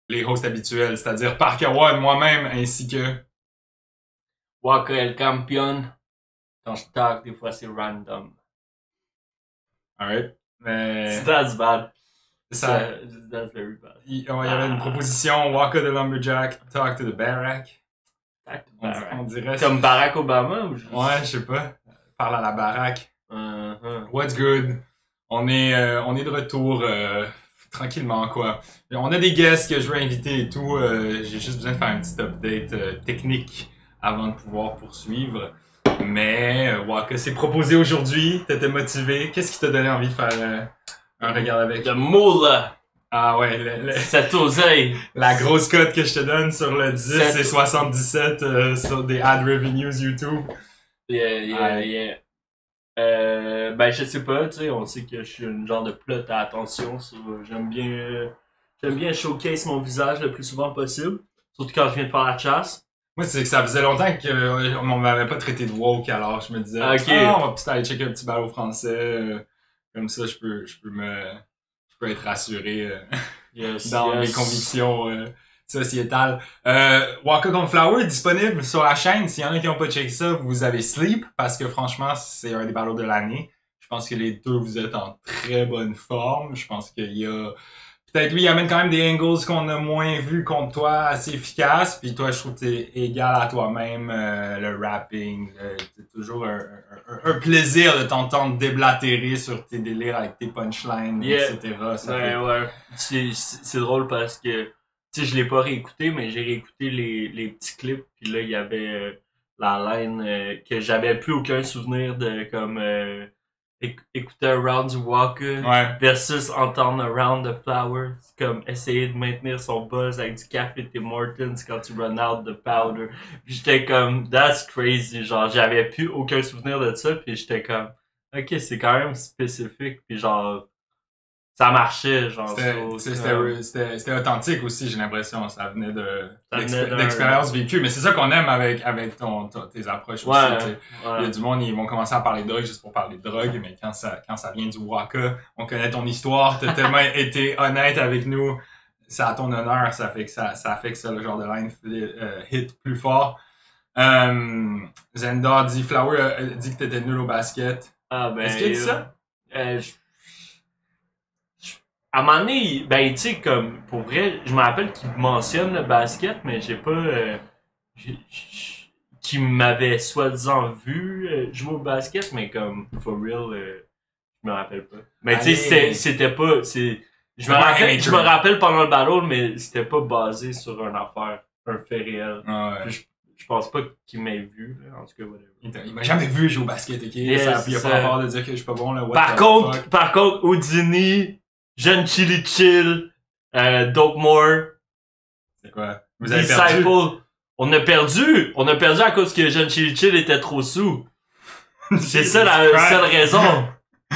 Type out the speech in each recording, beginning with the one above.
les hosts habituels, c'est-à-dire Parker One, moi-même, ainsi que... Waka El Campion. Quand je tag, des fois c'est random. Alright. Mais... That's bad. Ça, That's very bad. il y avait une proposition, Waka the Lumberjack, Talk to the Barack. On dirait... Comme Barack Obama ou juste... Ouais, je sais pas. Parle à la baraque. What's good? On est de retour tranquillement, quoi. On a des guests que je veux inviter et tout. J'ai juste besoin de faire un petit update technique avant de pouvoir poursuivre. Mais Waka s'est proposé aujourd'hui. T'étais motivé. Qu'est-ce qui t'a donné envie de faire un regard avec? Le moule! Ah ouais, cette oseille! La grosse cote que je te donne sur le 10 et 77 sur des ad revenues YouTube. Yeah. Ben je sais pas, tu sais, on sait que je suis une genre de plot à attention. J'aime bien showcase mon visage le plus souvent possible. Surtout quand je viens de faire la chasse. Moi, c'est que ça faisait longtemps qu'on m'avait pas traité de woke, alors je me disais, on va peut-être aller checker un petit ballot français. Comme ça, je peux être rassuré dans mes convictions sociétales. Waka Gun Flower est disponible sur la chaîne. S'il y en a qui n'ont pas checké ça, vous avez Sleep, parce que franchement, c'est un des ballots de l'année. Je pense que les deux, vous êtes en très bonne forme. Je pense qu'il y a... Peut-être lui, il amène quand même des angles qu'on a moins vus contre toi, assez efficaces. Puis toi, je trouve que t'es égal à toi-même. Le rapping, c'est toujours un plaisir de t'entendre déblatérer sur tes délires avec tes punchlines, etc. Ouais. C'est drôle parce que, tu sais, je l'ai pas réécouté, mais j'ai réécouté les petits clips. Puis là, il y avait la line que j'avais plus aucun souvenir de, comme... écouter un round du Waka versus entendre un round de Flower. C'est comme essayer de maintenir son buzz avec du café Tim Hortons quand tu run out de powder. Puis j'étais comme, that's crazy. Genre, j'avais plus aucun souvenir de ça. Puis j'étais comme, ok, c'est quand même spécifique. Puis genre, ça marchait. Genre, c'était authentique aussi, j'ai l'impression. Ça venait d'expériences vécues. Mais c'est ça qu'on aime avec tes approches aussi. Il y a du monde, ils vont commencer à parler de drogue juste pour parler de drogue. Mais quand ça vient du Waka, on connaît ton histoire. T'as tellement été honnête avec nous. C'est à ton honneur. Ça fait que ça le genre de line hit plus fort. Zenda dit, Flower dit que t'étais nul au basket. Est-ce qu'il a dit ça? À un moment donné, ben, tu sais, comme, pour vrai, je me rappelle qu'il mentionne le basket, mais j'ai pas, qu'il m'avait soi-disant vu jouer au basket, mais comme, for real, je me rappelle pas. Mais tu sais, c'était pas, je me rappelle pendant le battle, mais c'était pas basé sur une affaire, un fait réel. Je pense pas qu'il m'ait vu, là, en tout cas, whatever. Il m'a jamais vu jouer au basket, ok? Il a pas rapport de dire que je suis pas bon, là. Par contre, Houdini, Jeune Chili Chill, Dope More. C'est quoi? Vous avez perdu? On a perdu à cause que Jeune Chili Chill était trop sous. C'est ça la seule raison.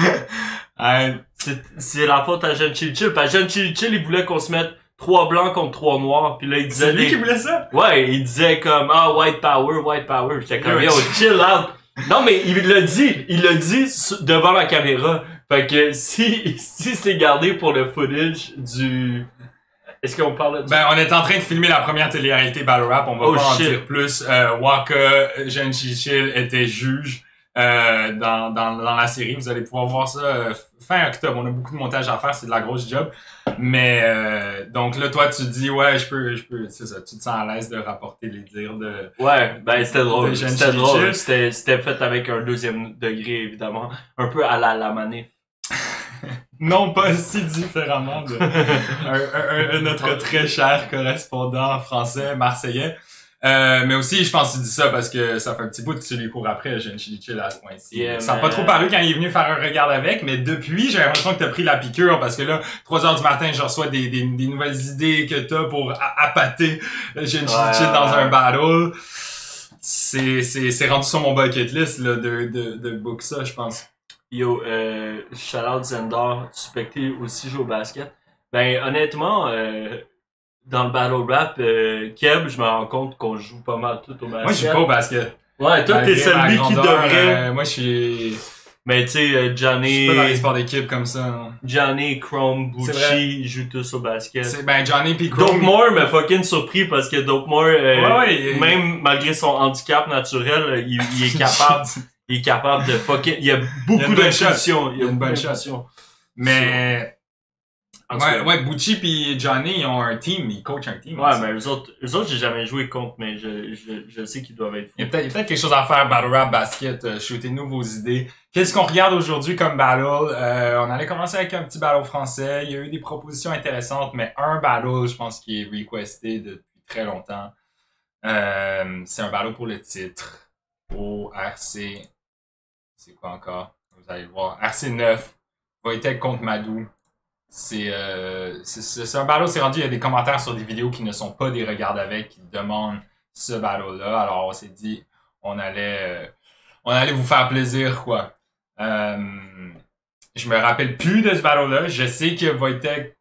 C'est la faute à Jeune Chili Chill. Parce que Jeune Chili Chill, il voulait qu'on se mette 3 blancs contre 3 noirs. Puis là, il disait... C'est lui qui voulait ça? Ouais, il disait comme, white power. J'étais comme, yo, chill out. Non, mais il l'a dit devant la caméra. Fait que si c'est gardé pour le footage du... Est-ce qu'on parle de... Ben, on est en train de filmer la première télé-réalité Battle Rap, on va pas en dire plus. Waka, Jeune Chill était juge dans la série. Vous allez pouvoir voir ça fin octobre. On a beaucoup de montage à faire, c'est de la grosse job. Mais donc là, toi, tu dis, ouais, je peux, c'est ça, tu te sens à l'aise de rapporter les dires de... Ouais, ben c'était drôle. C'était fait avec un deuxième degré, évidemment. Un peu à la manif. Non pas si différemment de notre très cher correspondant français marseillais. Mais aussi, je pense que tu dis ça parce que ça fait un petit bout que tu lui cours après, Jeune Chili Chill à ce point-ci. Ça n'a pas trop paru quand il est venu faire un regard avec, mais depuis, j'ai l'impression que t'as pris la piqûre parce que là, 3h du matin, je reçois des nouvelles idées que t'as pour appâter Jeune Chili Chill dans un battle. C'est rendu sur mon bucket list, là, de book ça, je pense. Yo, shout-out Zendar, suspecté aussi joue au basket. Ben, honnêtement, dans le battle rap, Keb, je me rends compte qu'on joue pas mal tout au basket. Moi, je joue pas au basket. Ouais, toi, t'es celui qui devrait... moi, je suis... Mais tu sais, Johnny... Je suis pas dans les sports d'équipe comme ça, non. Johnny, Chrome, Bucci, ils jouent tous au basket. Ben, Johnny pis Chrome... Dope Moore m'a fucking surpris parce que Dope Moore, même malgré son handicap naturel, il est capable... il est capable de fucking... Il y a beaucoup d'intuition. Il y a une bonne chance. Mais... Ouais, Bucci pis Johnny, ils ont un team, ils coachent un team. Ouais, mais eux autres, j'ai jamais joué contre, mais je sais qu'ils doivent être fous. Il y a peut-être quelque chose à faire, Battle Rap Basket, shootez-nous vos idées. Qu'est-ce qu'on regarde aujourd'hui comme battle? On allait commencer avec un petit battle français, il y a eu des propositions intéressantes, mais un battle, je pense, qui est requesté depuis très longtemps. C'est un battle pour le titre, au RC, c'est quoi encore? Vous allez le voir, RC9, Wojtek contre Madou. C'est un battle, c'est rendu, il y a des commentaires sur des vidéos qui ne sont pas des regards avec, qui demandent ce battle-là. Alors on s'est dit, on allait vous faire plaisir, quoi. Je me rappelle plus de ce battle-là. Je sais que Wojtek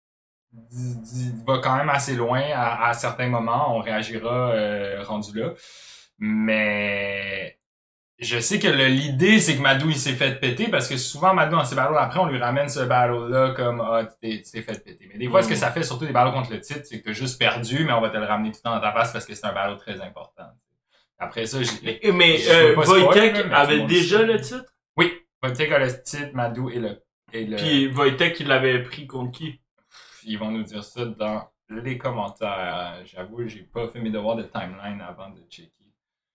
va quand même assez loin à certains moments. On réagira rendu là. Mais je sais que l'idée, c'est que Madou, il s'est fait péter parce que souvent, Madou, dans ses battles, après, on lui ramène ce battle-là comme, tu t'es fait péter. Mais des fois, ce que ça fait, surtout des battles contre le titre, c'est que t'as juste perdu, mais on va te le ramener tout le temps dans ta face parce que c'est un battle très important. Après ça, mais Wojtek avait déjà le titre? Oui. Wojtek a le titre, Madou et le... Puis Wojtek, il l'avait pris contre qui? Ils vont nous dire ça dans les commentaires. J'avoue, j'ai pas fait mes devoirs de timeline avant de checker.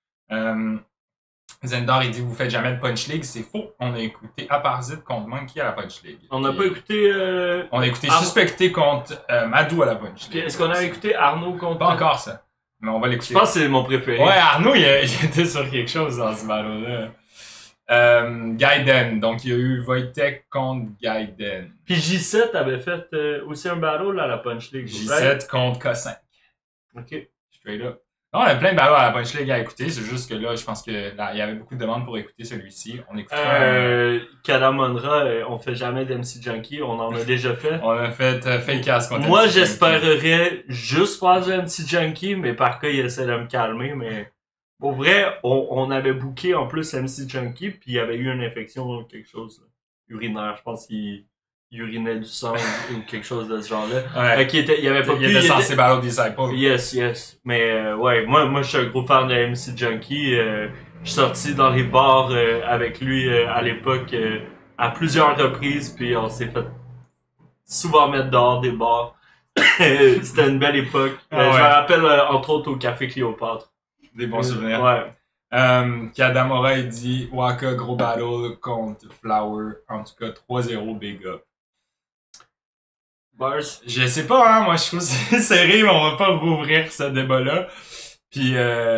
Zendar, il dit vous faites jamais de Punch League, c'est faux. On a écouté Aparzit contre Monkey à la Punch League. On n'a pas écouté... On a écouté Suspecté contre Madou à la Punch League. Est-ce qu'on a écouté Arnaud contre... Pas encore ça. Mais on va l'écouter. Je pense que c'est mon préféré. Ouais, Arnaud, il était sur quelque chose dans ce battle-là. Gaiden, donc il y a eu Wojtek contre Gaiden. Puis J7 avait fait aussi un battle à la Punch League. J7 contre K5. Ok. Straight up. Non, on a plein de battles à la Punch League à écouter, c'est juste que là, je pense que là, il y avait beaucoup de demandes pour écouter celui-ci. On écoutera Kadamonra, on fait jamais d'MC Junkie, on en a déjà fait. On a fait Fake Ass contre Moi, j'espérerais juste faire du MC Junkie, mais par cas, il essaie de me calmer, mais pour vrai, on avait booké en plus MC Junkie, puis il y avait eu une infection ou quelque chose urinaire, je pense qu'il urinait du sang ou quelque chose de ce genre-là. Ouais. Il avait pas il était censé battle Disciple. Yes. Mais ouais, moi je suis un gros fan de MC Junkie. Je suis sorti dans les bars avec lui à l'époque à plusieurs reprises, puis on s'est fait souvent mettre dehors des bars. C'était une belle époque. Je me rappelle entre autres au Café Cléopâtre. Des bons souvenirs. Ouais. Kadamora, il dit Waka, gros battle contre Flower. En tout cas, 3-0 big up. Bars. Je sais pas, hein, moi je trouve que c'est serré, mais on va pas rouvrir ce débat-là. Puis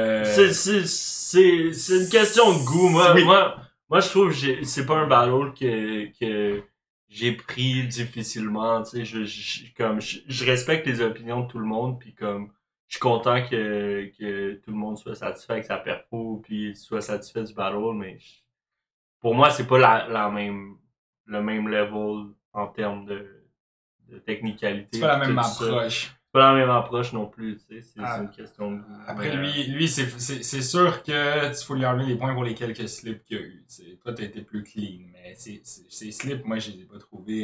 c'est une question de goût. Moi je trouve que c'est pas un battle que j'ai pris difficilement. Tu sais, je respecte les opinions de tout le monde, puis comme je suis content que tout le monde soit satisfait avec sa perfo, puis soit satisfait du battle, mais pour moi c'est pas le même level en termes de technicalité. C'est pas la même approche. C'est pas la même approche non plus, tu sais, c'est une question de goût. Après, lui c'est sûr que tu faut lui enlever les points pour les quelques slips qu'il y a eu. T'sais. Toi, t'as été plus clean, mais ces slips, moi, je les ai pas trouvés,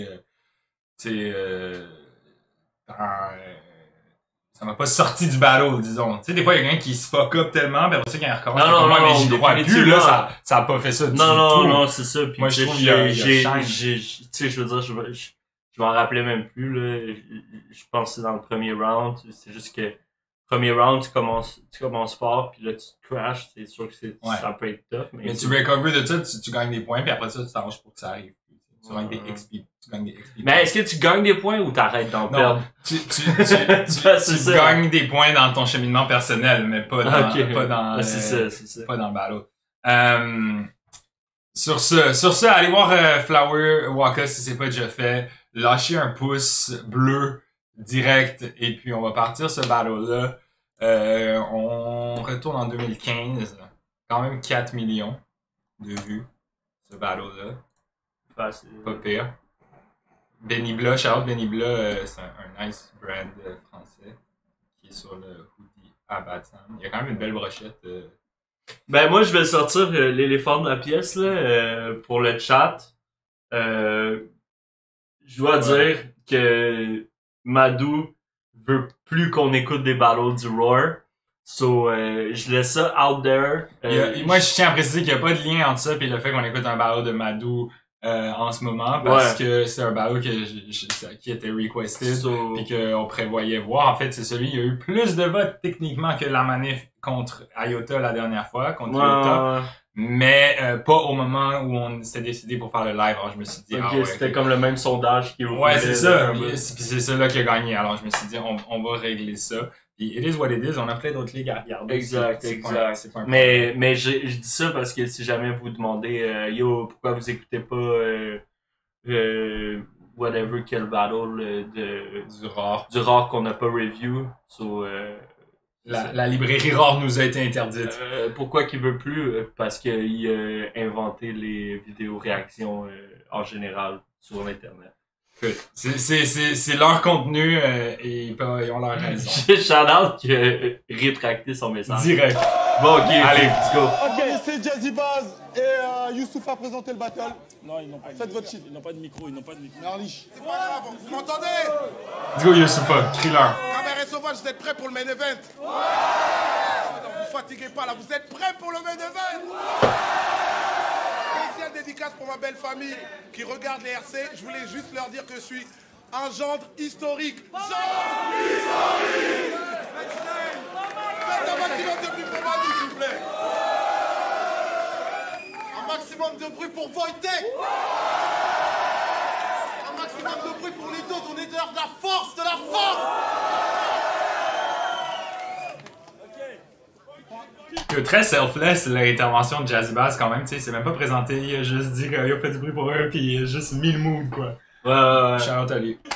ça m'a pas sorti du battle, disons. Tu sais, des fois, il y a quelqu'un qui se fuck up tellement, puis après ça, quand il recommence, mais j'y crois plus, là, ça a pas fait ça du tout. Non, c'est ça. Puis moi, je trouve qu'il y a tu sais, je veux dire, je m'en rappelais même plus, là. Je pense que c'est dans le premier round. C'est juste que, premier round, tu commences fort, puis là, tu te crashes. C'est sûr que ça peut être tough. Mais tu recover de ça, tu gagnes des points, puis après ça, tu t'arranges pour que ça arrive. Tu gagnes des XP. Mais est-ce que tu gagnes des points ou t'arrêtes d'en perdre? Tu gagnes des points dans ton cheminement personnel, mais pas dans, pas dans le battle. Sur ce, allez voir Flower Waka si c'est pas déjà fait. Lâchez un pouce bleu direct et puis on va partir ce battle-là. On retourne en 2015. Quand même 4 millions de vues, ce battle-là. Pas pire. Benny Blah, shout-out Benny Blah, c'est un nice brand français qui est sur le hoodie Abatam. Il y a quand même une belle brochette Ben moi je vais sortir l'éléphant de la pièce là, pour le chat. Je dois dire que Madou veut plus qu'on écoute des battles du Roar. So je laisse ça out there. Moi je tiens à préciser qu'il n'y a pas de lien entre ça et le fait qu'on écoute un battle de Madou en ce moment parce que c'est un battle qui était requested puis qu'on prévoyait voir. En fait, c'est celui, il y a eu plus de votes techniquement que la manif contre Iota la dernière fois, contre Iota. Mais pas au moment où on s'est décidé pour faire le live. Alors je me suis dit, c'était comme le même sondage qui ouvrait. Ouais, c'est ça. Puis c'est ça là qui a gagné. Alors je me suis dit, on va régler ça. Puis it is what it is. On a plein d'autres ligues à regarder. Exact. Mais je dis ça parce que si jamais vous demandez, yo, pourquoi vous écoutez pas whatever quel battle du rare qu'on n'a pas review. La librairie rare nous a été interdite. Pourquoi qu'il veut plus? Parce qu'il a inventé les vidéos réactions en général sur Internet. C'est leur contenu et ils ont leur raison. J'ai Shout-out qui a rétracté son message. Direct. Bon, ok, allez, let's go. Ok, c'est Jazzy Baz et Youssouf a présenté le battle. Non, ils n'ont pas. Faites votre shit. Ils n'ont pas de micro, ils n'ont pas de micro. Merlich. C'est pas grave, vous m'entendez? Let's go Youssoufa, thriller. Caméra et Sauvage, vous êtes prêts pour le main event? Ouais! Non, vous fatiguez pas là, vous êtes prêts pour le main event? Spéciale dédicace pour ma belle famille qui regarde les RC. Je voulais juste leur dire que je suis un gendre historique. Gendre historique! Faites un maximum de bruit pour moi, s'il vous plaît. Un maximum de bruit pour Wojtek. Un maximum de bruit pour les autres. On est de l'heure de la force, de la force. Très selfless l'intervention de Jazzy Bass quand même, tu sais, c'est même pas présenté, il a juste dit qu'il a fait du bruit pour eux puis il a juste mis le mood quoi. Ouais. Shout-out à lui.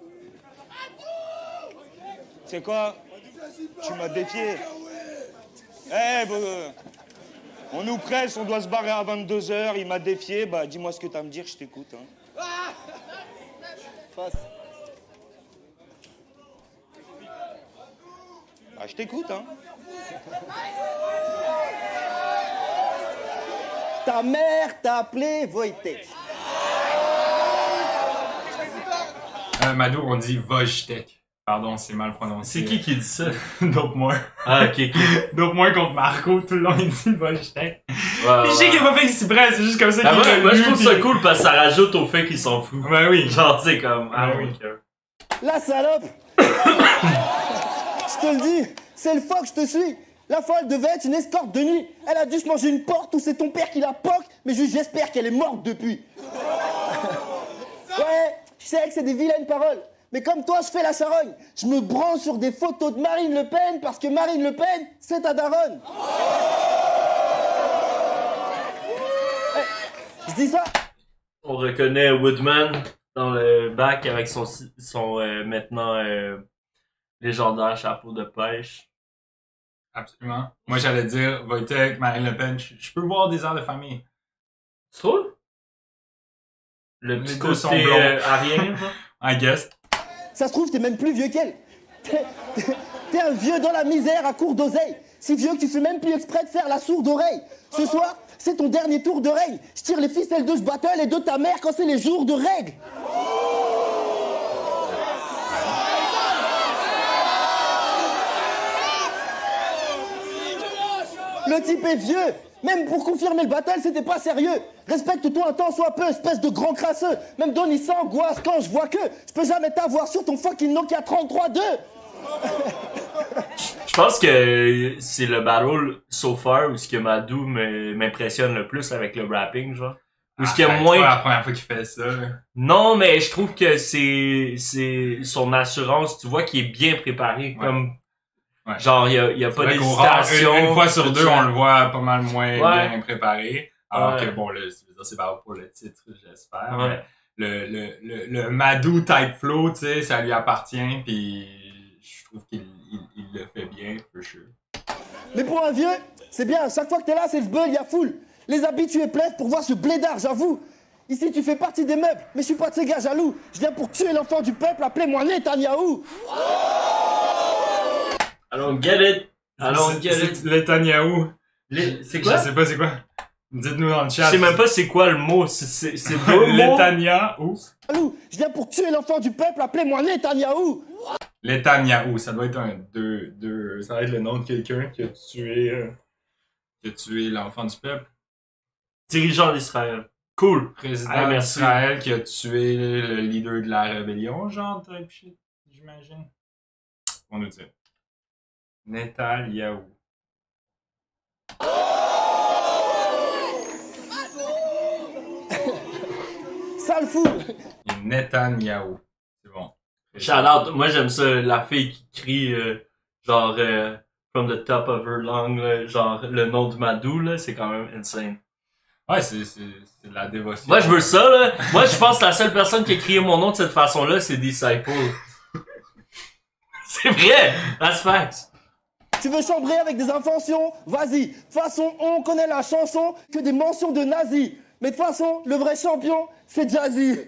C'est quoi? Tu m'as défié. Eh, on nous presse, on doit se barrer à 22h, il m'a défié, bah dis-moi ce que t'as à me dire, je t'écoute. Hein. Face. Ah, je t'écoute, hein. Ta mère t'a appelé Wojtek. Madou, on dit Wojtek. Pardon, c'est mal prononcé. C'est qui dit ça? Dope moi. Ah, ok. Dope moi contre Marco, tout le long il dit Wojtek. Ouais, je sais qu'il a pas fait exprès, c'est juste comme ça qu'il a moi je trouve ça cool parce que ça rajoute au fait qu'il s'en fout. Ben oui. Genre, c'est comme, oui. La salope. Je te le dis, c'est le fois que je te suis. La fois, elle devait être une escorte de nuit. Elle a dû se manger une porte ou c'est ton père qui la poque, mais j'espère qu'elle est morte depuis. Ouais, je sais que c'est des vilaines paroles. Mais comme toi, je fais la charogne. Je me branche sur des photos de Marine Le Pen parce que Marine Le Pen, c'est ta daronne. Hey, je dis ça. On reconnaît Woodman dans le bac avec son maintenant légendaire chapeau de pêche. Absolument. Moi, j'allais dire, Wojtek, Marine Le Pen, je peux voir des heures de famille. Tu trouves? Le petit côté arien, I guess. Ça se trouve, t'es même plus vieux qu'elle. T'es un vieux dans la misère à court d'oseille. Si vieux que tu fais même plus exprès de faire la sourde oreille. Ce soir, c'est ton dernier tour de règne. Je tire les ficelles de ce battle et de ta mère quand c'est les jours de règle. Le type est vieux. Même pour confirmer le battle, c'était pas sérieux. Respecte-toi un temps soit peu, espèce de grand crasseux. Même Donny s'angoisse quand je vois que je peux jamais t'avoir sur ton fucking Nokia 33.2. Je pense que c'est le battle so far où ce que Madou m'impressionne le plus avec le rapping, genre. Où ce qu'il y a moins. C'est pas la première fois qu'il fait ça. Non, mais je trouve que c'est son assurance. Tu vois qu'il est bien préparé, comme. Ouais. Genre, il y a pas d'hésitation. Une fois sur deux, on le voit pas mal moins bien préparé. Alors que bon, là, c'est pas pour le titre, j'espère. Ouais. Le Madou type flow, tu sais, ça lui appartient, puis je trouve qu'il le fait bien, for sure. Mais pour un vieux, c'est bien. Chaque fois que t'es là, c'est le buzz, il y a foule. Les habitués plaident pour voir ce blédard, j'avoue. Ici, tu fais partie des meubles, mais je suis pas de ces gars jaloux. Je viens pour tuer l'enfant du peuple, appelez-moi Netanyahou. I don't get it. I don't get it. Netanyahou. C'est quoi? Je sais pas c'est quoi. Dites-nous dans le chat. Je sais même pas c'est quoi le mot. C'est deux mots. Netanyahou. Je viens pour tuer l'enfant du peuple, appelez-moi Netanyahou. Netanyahou, ça doit être ça doit être le nom de quelqu'un qui a tué l'enfant du peuple. Dirigeant d'Israël. Cool. Président d'Israël qui a tué le leader de la rébellion, genre, type shit, j'imagine. On nous dit. Netanyahou. Sale fou. Netanyahou. C'est bon. Shout out. Moi, j'aime ça, la fille qui crie, genre, from the top of her lung, là, genre, le nom de Madou, là, c'est quand même insane. Ouais, c'est de la dévotion. Moi, je veux ça, là. Moi, je pense que la seule personne qui a crié mon nom de cette façon-là, c'est Disciple. C'est vrai! That's facts. Tu veux chambrer avec des inventions? Vas-y. De toute façon, on connaît la chanson que des mentions de nazis. Mais de toute façon, le vrai champion, c'est Jazzy.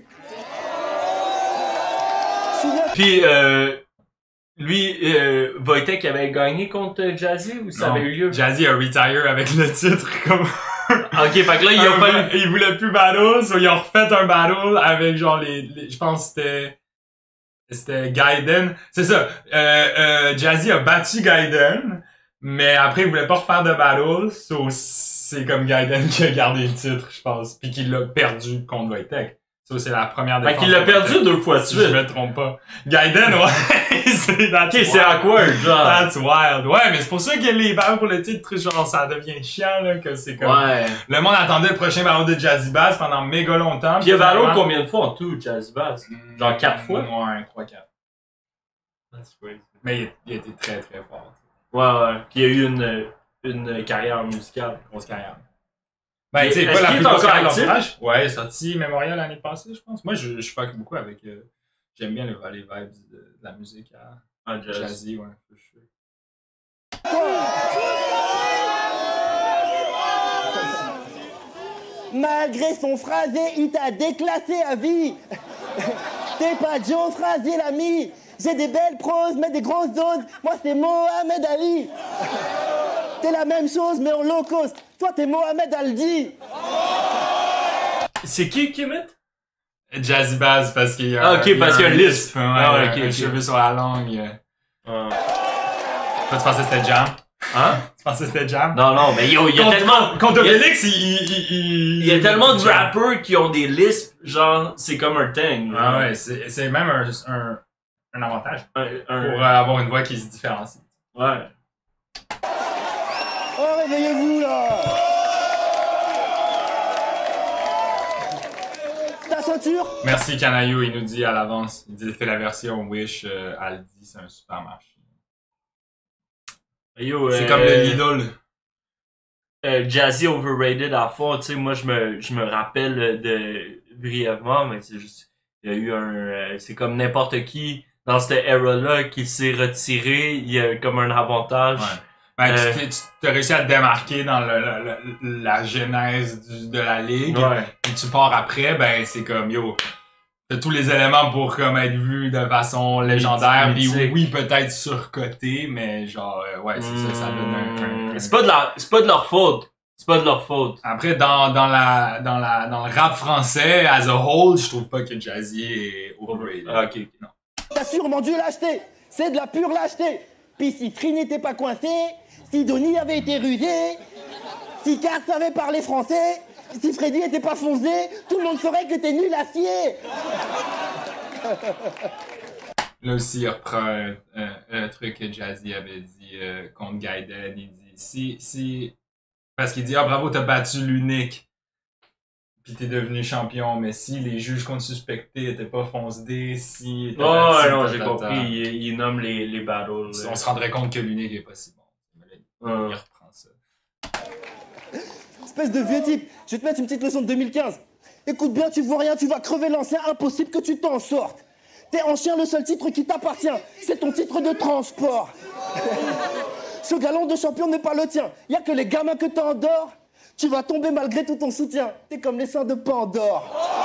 Puis, lui, Wojtek avait gagné contre Jazzy ou ça avait eu lieu? Jazzy a retire avec le titre comme... Ok, fait que là, il voulait plus battle, so ils ont refait un battle avec genre je pense que c'était Gaiden. C'est ça, Jazzy a battu Gaiden, mais après il voulait pas refaire de battle, so c'est comme Gaiden qui a gardé le titre, je pense, puis qu'il l'a perdu contre Wojtek. So, c'est la première défense. Fait qu'il l'a perdu 2 fois de suite. Si je me trompe pas. Gaiden, ouais. c'est awkward, genre. That's wild. Ouais, mais c'est pour ça que les battles pour le titre, genre, ça devient chiant, là, que c'est comme... Ouais. Le monde attendait le prochain battle de Jazzy Bass pendant méga longtemps. Puis il a battle combien de fois en tout, Jazzy Bass? Genre 4 fois? Ouais, 3-4. That's crazy. Mais il était très très fort. Ouais. Puis il a eu une carrière musicale. Grosse carrière. Ben, tu sais, pas la plus grosse carrière de l'entourage. Ouais, il est sorti Memorial l'année passée, je pense. Moi, je fuck beaucoup avec... j'aime bien les vibes de la musique à Jazzy, ouais. Malgré son phrasé, il t'a déclassé à vie. T'es pas Joe Phrasé, l'ami. J'ai des belles proses, mais des grosses doses. Moi, c'est Mohamed Ali. T'es la même chose, mais en low cost. Toi, t'es Mohamed Aldi. C'est qui imite? Jazzy Bass, parce qu'il y a... Ah, ok, parce qu'il y a un lisp. Ouais, un cheveu sur la langue. Toi, tu pensais que c'était Jam? Hein? Tu pensais que c'était Jam? Non, mais yo, il y a tellement... Contre Félix, il y a tellement de rappers qui ont des lisps, genre, c'est comme un thing. Ah ouais, c'est même un avantage. Pour avoir une voix qui se différencie. Ouais. Oh, réveillez-vous, là! Ta ceinture? Merci, Canaillou, il nous dit à l'avance. Il dit que la version Wish, Aldi, c'est un super marché. C'est comme le Lidl. Jazzy overrated à fond, tu sais, moi je me rappelle brièvement, mais c'est juste, il y a eu c'est comme n'importe qui dans cette era-là qui s'est retiré, il y a comme un avantage. Ouais. Ben, tu as réussi à te démarquer dans la genèse de la ligue. Ouais. Puis tu pars après, ben c'est comme yo. T'as tous les éléments pour comme être vu de façon légendaire. Puis oui, peut-être surcoté, mais genre ouais, c'est ça donne un c'est pas de leur faute. C'est pas de leur faute. Après, dans le rap français, as a whole, je trouve pas que Jazzy est overrated. Ah, ok, non. T'as sûrement dû l'acheter. C'est de la pure lâcheté. Puis si Free n'était pas coincé, si Donny avait été rusé, si Cart savait parler français, si Freddy était pas foncé, tout le monde saurait que t'es nul à scier. Là aussi, il reprend un truc que Jazzy avait dit contre Gaiden. Il dit si parce qu'il dit ah bravo, t'as battu l'unique. Puis t'es devenu champion, mais si les juges qu'on suspectait étaient pas fonce-dés, si... Oh non, j'ai compris, il nomme les battles. On se rendrait compte que l'unique est pas si bon. Il reprend ça. Espèce de vieux type, je vais te mettre une petite leçon de 2015. Écoute bien, tu vois rien, tu vas crever l'ancien, impossible que tu t'en sortes. T'es en chien, le seul titre qui t'appartient, c'est ton titre de transport. Ce galon de champion n'est pas le tien, y a que les gamins que t'endors. Tu vas tomber malgré tout ton soutien. T'es comme les seins de Pandore.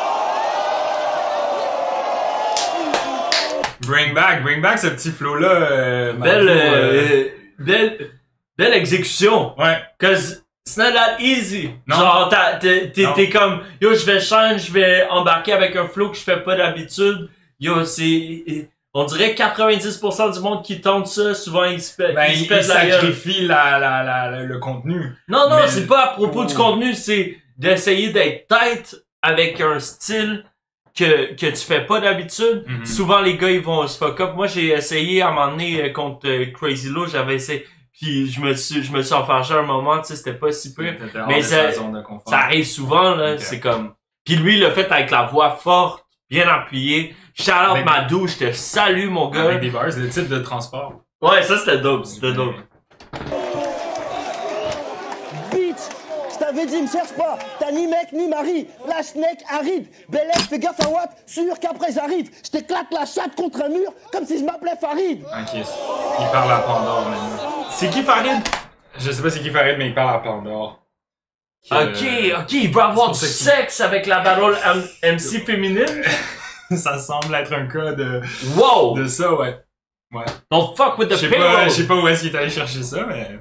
Bring back ce petit flow-là. Belle exécution. Ouais. Cause it's not that easy. Non. Genre, t'es comme, yo, je vais changer, je vais embarquer avec un flow que je fais pas d'habitude. Yo, on dirait 90% du monde qui tente ça, souvent ils se pètent il sacrifie le contenu. Non, c'est pas à propos du contenu, c'est d'essayer d'être tête avec un style que tu fais pas d'habitude. Souvent, les gars, ils vont se fuck up. Moi, j'ai essayé à un moment donné contre Crazy Low, j'avais essayé, puis je me suis enfargé à un moment, tu sais, c'était pas si peu. Mais ça arrive souvent, là, c'est comme... Puis lui, il l'a fait avec la voix forte, bien appuyée. Shout out Madou, je te salue, mon gars. Avec des bars, le type de transport. Ouais, ça, c'était dope, Bitch, je t'avais dit, me cherche pas. T'as ni mec ni mari. La schneck arrive. Bélec, fais gaffe à Watt. Sûr qu'après j'arrive. Je t'éclate la chatte contre un mur comme si je m'appelais Farid. Ok, il parle à Pandore maintenant. C'est qui Farid? Je sais pas c'est qui Farid, mais il parle à Pandore. Ok, il peut avoir du sexe avec la battle MC féminine? Ça semble être un cas de... Wow! De ça, ouais. Don't fuck with the payroll! Je sais pas où est-ce qu'il est allé chercher ça, mais...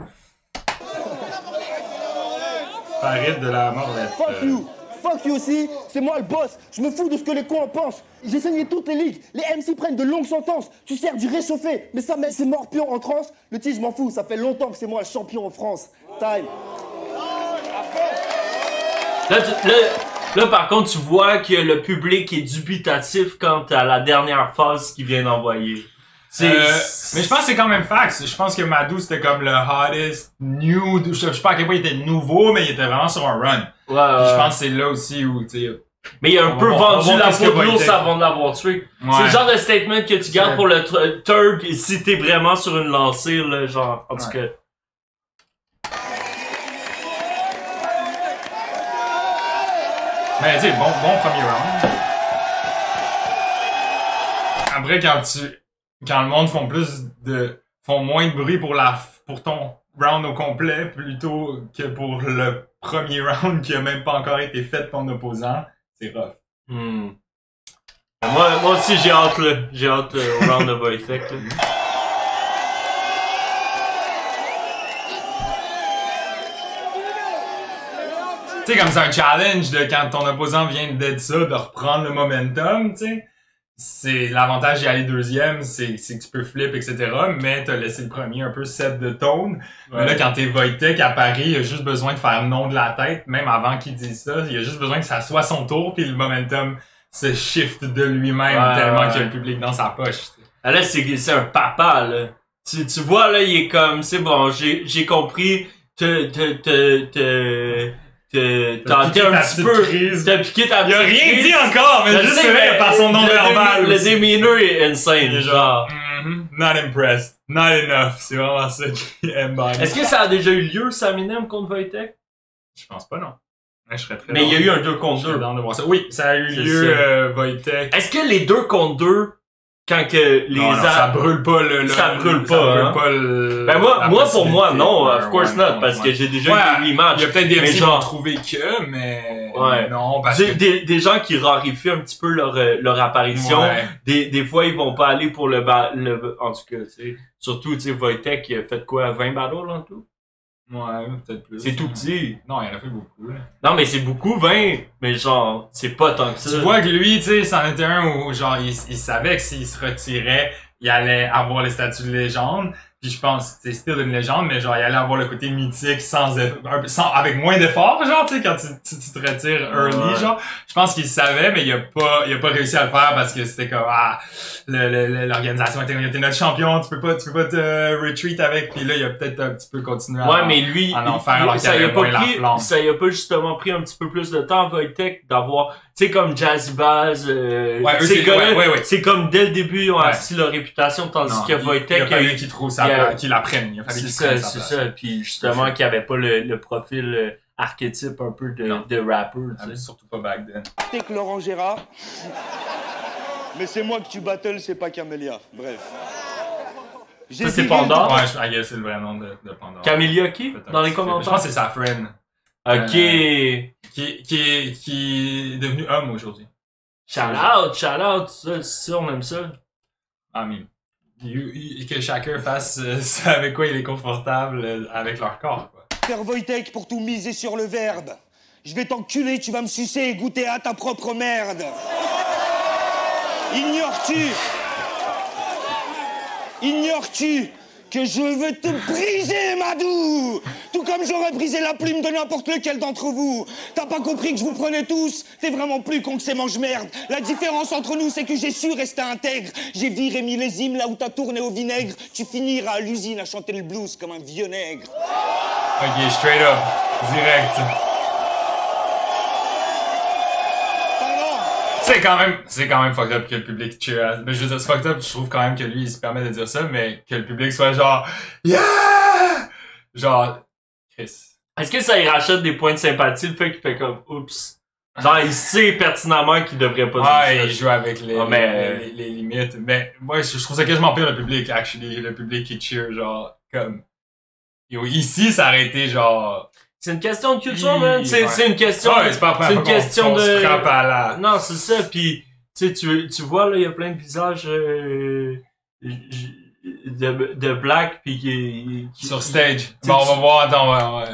Farid de la Morlette. Fuck you aussi, c'est moi le boss. Je me fous de ce que les cons en pensent. J'ai saigné toutes les ligues. Les MC prennent de longues sentences. Tu sers du réchauffé, mais ça met ces morpions en transe. Le titre, je m'en fous, ça fait longtemps que c'est moi le champion en France. Time. Là, par contre, tu vois que le public est dubitatif quant à la dernière phase qu'il vient d'envoyer. Mais je pense que c'est quand même fact. Je pense que Madou, c'était comme le hottest, new... Je sais pas à quel point il était nouveau, mais il était vraiment sur un run. Puis je pense que c'est là aussi où, tu sais... Mais il a un peu vendu la peau de l'ours avant de l'avoir tué. C'est le genre de statement que tu gardes pour le third si t'es vraiment sur une lancée, là, genre, en tout cas... Mais tu sais, bon premier round. Après, quand le monde font moins de bruit pour ton round au complet, plutôt que pour le premier round qui a même pas encore été fait par ton opposant, c'est rough. Moi aussi, j'ai hâte au round de Wojtek, là. Tu sais, comme c'est un challenge de quand ton opposant vient d'être ça, de reprendre le momentum, tu sais. C'est l'avantage d'y aller deuxième, c'est que tu peux flip, etc. Mais t'as laissé le premier un peu set de tone. Mais là, quand t'es Wojtek à Paris, il a juste besoin de faire non de la tête, même avant qu'il dise ça. Il a juste besoin que ça soit son tour, puis le momentum se shift de lui-même tellement qu'il y a le public dans sa poche. T'sais. Ah là, c'est un papa, là. Tu vois, là, il est comme, c'est bon, j'ai compris, t'as piqué un petit peu. T'as piqué ta Il a rien dit encore, mais juste par son nom verbal. Le demeanor est insane, genre. Not impressed. Not enough. C'est vraiment ça qui aime bien. Est-ce que ça a déjà eu lieu, Saminem contre Wojtek? Je pense pas, non. Je serais très mais il y a eu un 2 contre 2. De voir ça. Oui, ça a eu lieu, Wojtek. Est-ce que les 2 contre 2, quand que les ça brûle pas ça brûle pas ben moi pour moi non, of course not, parce que j'ai déjà eu l'image. Il y a peut-être des MC qui ont trouvé que, mais non, parce que des gens qui rarifient un petit peu leur apparition. Des fois ils vont pas aller pour le en tout cas, tu sais, surtout tu sais Wojtek il a fait quoi, 20 battles en tout? Ouais, peut-être plus. C'est tout petit. Non, il en a fait beaucoup, là. Non, mais c'est beaucoup, 20. Mais genre, c'est pas tant que ça. Tu vois que lui, tu sais, c'en était un où, genre, il savait que s'il se retirait, il allait avoir le statut de légende. Puis je pense que c'est still une légende, mais genre, il allait avoir le côté mythique avec moins d'efforts, genre, tu sais, quand tu te retires early, genre. Je pense qu'il savait, mais il a pas réussi à le faire parce que c'était comme, l'organisation était notre champion, tu peux pas te retreat avec, puis là, il a peut-être un petit peu continué à mais lui, en faire alors qu'il avait moins la flamme. Ça y a pas justement pris un petit peu plus de temps, Wojtek, d'avoir, tu sais, comme Jazzy Baz, c'est comme dès le début, ils ont assis leur réputation, tandis que Wojtek, il a fallu qu'il trouve ça, qu'il apprenne. C'est ça, puis justement qu'il avait pas le profil archétype un peu de rapper, tu sais. Surtout pas back then. T'es que Laurent Gérard. Mais c'est moi que tu battles, c'est pas Camélia. Bref. Ça, c'est Pandore? Ouais, c'est le vrai nom de Pandore. Camélia qui? Dans les commentaires? Je pense que c'est sa friend. Ok. Qui est devenu homme aujourd'hui. Shout out, ça, on aime ça. Ah, mais que chacun fasse avec quoi il est confortable avec leur corps, quoi. Walter Wojtek pour tout miser sur le verbe. Je vais t'enculer, tu vas me sucer et goûter à ta propre merde. Ignores-tu que je veux te briser, Madou? Tout comme j'aurais brisé la plume de n'importe lequel d'entre vous. T'as pas compris que je vous prenais tous? T'es vraiment plus con que ces mange-merde. La différence entre nous, c'est que j'ai su rester intègre. J'ai viré millésime là où t'as tourné au vinaigre. Tu finiras à l'usine à chanter le blues comme un vieux nègre. Ok, straight up, direct. C'est quand même fucked up que le public cheer. Mais je veux dire, c'est fucked up, je trouve quand même que lui, il se permet de dire ça, mais que le public soit genre, yeah! Genre, Chris. Est-ce que ça y rachète des points de sympathie, le fait qu'il fait comme, oups? Genre, il sait pertinemment qu'il devrait pas dire ça. Ouais, il joue avec les limites. Mais moi, je trouve ça quasiment pire, le public, actually. Le public qui cheer, genre, comme. Ici, ça aurait été genre. C'est une question de culture, man. C'est une question. Ouais, c'est pas une question de. Se frappe à la... Non, c'est ça. Puis, tu sais, tu vois, là, il y a plein de visages de black, puis qui. Sur stage. Bon, on va voir. Attends, on va.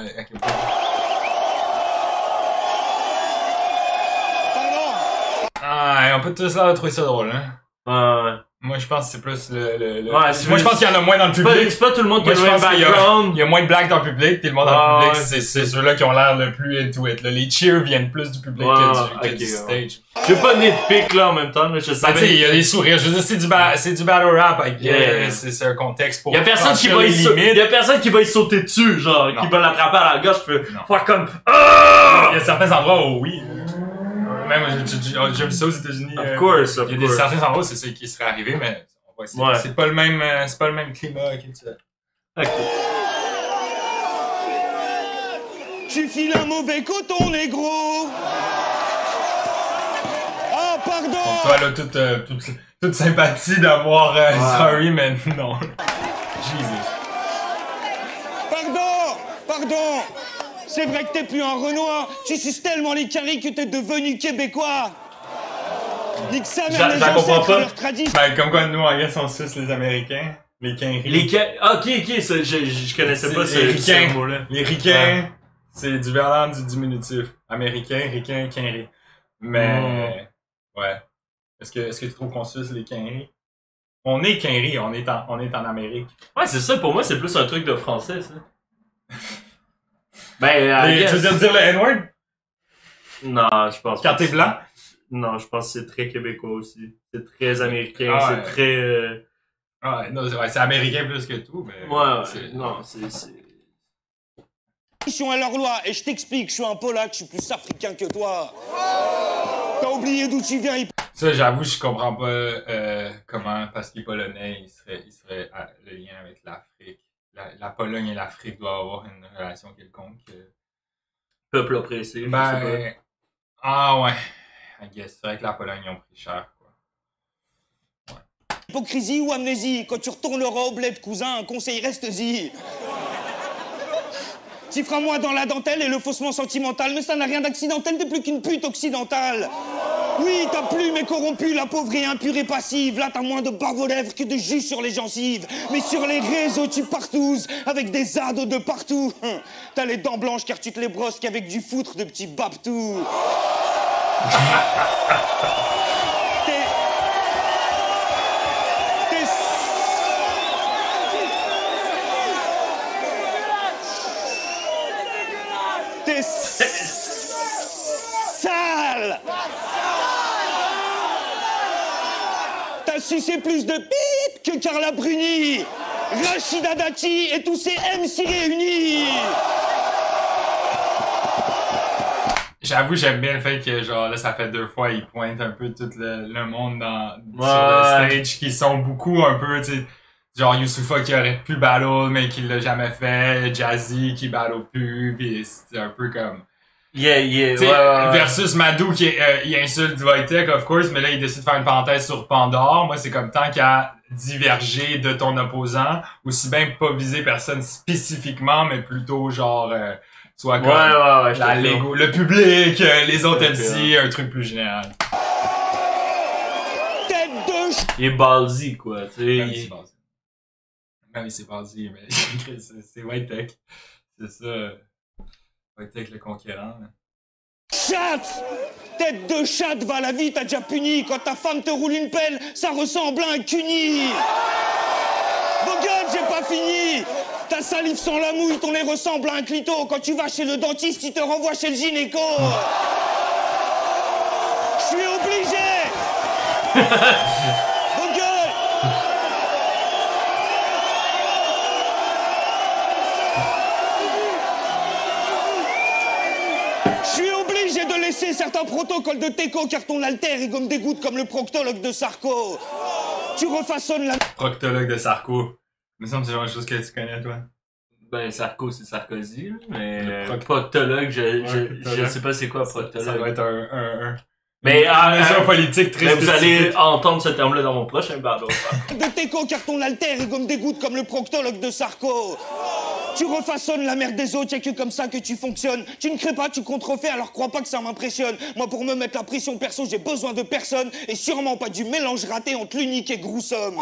Ah, on peut tous là trouver ça drôle, hein. Moi, je pense que c'est plus le... Ouais, moi, je pense qu'il y en a moins dans le public. C'est pas tout le monde qui a le même background. Il y a moins de blagues dans le public, puis le monde dans le public, c'est ceux-là qui ont l'air le plus into it. Là. Les cheers viennent plus du public que du stage. J'ai pas de pic là en même temps. Là, je savais. Tu sais, il y a des sourires. Je veux dire, c'est du battle rap. C'est un contexte pour. Il y a personne qui va y sauter dessus, genre, qui va l'attraper à la gorge, faire comme. Il y a certains endroits où oui. Même, j'ai vu ça aux États-Unis. Of course. Il y a certains endroits où c'est ça qui serait arrivé, mais on va essayer. C'est pas le même climat culturel. Ok. Tu files un mauvais coton, négro. Ah, pardon. Donc, toi, là, toute sympathie d'avoir sorry, mais non. Jesus. Pardon. C'est vrai que t'es plus un Renoir, tu suces tellement les caries que t'es devenu Québécois. Nique sa mère, les ancêtres, leur tradition. Ben, comme quoi, nous, en Grèce, on suce les Américains. Les quinries. Ok, je connaissais pas ce mot-là. Les ricains, c'est du verlan du diminutif. Américain, ricain, quinri. Mais, ouais. Est-ce que tu trouves qu'on suce les quinries? On est quinri, on est en Amérique. Ouais, c'est ça, pour moi, c'est plus un truc de français, ça. Ben, tu veux dire le N-word? Non, je pense pas. Quand t'es blanc? Non, je pense que c'est très québécois aussi. C'est très américain, c'est très... Ouais, non, c'est américain plus que tout, mais... Ouais, non, c'est... Ils sont à leur loi, et je t'explique, je suis un Polac, je suis plus africain que toi. T'as oublié d'où tu viens. Ça, j'avoue, je comprends pas comment, parce qu'il est polonais, il serait le lien avec l'Afrique. La Pologne et l'Afrique doivent avoir une relation quelconque. Peuple oppressé, ben, je sais pas. Ah ouais, I guess. C'est vrai que la Pologne, ils ont pris cher, quoi. Ouais. Hypocrisie ou amnésie? Quand tu retourneras au bled, cousin, un conseil, reste-y. T'y feras moins dans la dentelle et le faussement sentimental, mais ça n'a rien d'accidentel, t'es plus qu'une pute occidentale. Oui, ta plume est corrompue, la pauvre et impure et passive. Là, t'as moins de barbe aux lèvres que de jus sur les gencives. Mais sur les réseaux, tu partouzes avec des ados de partout. T'as les dents blanches car tu te les brosses qu'avec du foutre de petits babtous. T'es sale. T'as sucé plus de bip que Carla Bruni, Rachida Dati et tous ces MC réunis. J'avoue, j'aime bien le fait que, genre, là, ça fait 2 fois, il pointe un peu tout le monde sur le stage, qui sont beaucoup un peu, tu sais, genre Youssoupha qui aurait pu battle, mais qui l'a jamais fait, Jazzy qui battle plus, pis c'est un peu comme... Versus Madou qui il insulte Wojtek, of course, mais là il décide de faire une parenthèse sur Pandore. Moi c'est comme tant qu'à diverger de ton opposant, aussi bien pas viser personne spécifiquement, mais plutôt genre soit comme le public, les autres MC, un truc plus général. Tête de il est ballsy quoi, tu sais. Même si c'est ballsy, mais c'est Wojtek. C'est ça. Va être avec le conquérant. Là. Chatte! Tête de chatte, va la vie, t'as déjà puni. Quand ta femme te roule une pelle, ça ressemble à un cuni. Vos gueules, j'ai pas fini. Ta salive sent la mouille, ton nez ressemble à un clito. Quand tu vas chez le dentiste, il te renvoie chez le gynéco. Je suis obligé. Vos gueules. Je suis obligé de laisser certains protocoles de Teco car ton altère il gomme des gouttes comme le proctologue de Sarko. Tu refaçonnes la... Proctologue de Sarko. Il me semble que c'est genre une chose que tu connais, toi. Ben, Sarko, c'est Sarkozy, mais proctologue, je sais pas c'est quoi proctologue. Ça doit être un mais un politique très spécifique. Vous allez entendre ce terme-là dans mon prochain bardo. De Teco car ton altère il gomme des gouttes comme le proctologue de Sarko. Tu refaçonnes la merde des autres, y'a que comme ça que tu fonctionnes. Tu ne crées pas, tu contrefais, alors crois pas que ça m'impressionne. Moi, pour me mettre la pression perso, j'ai besoin de personne. Et sûrement pas du mélange raté entre l'unique et Groussum.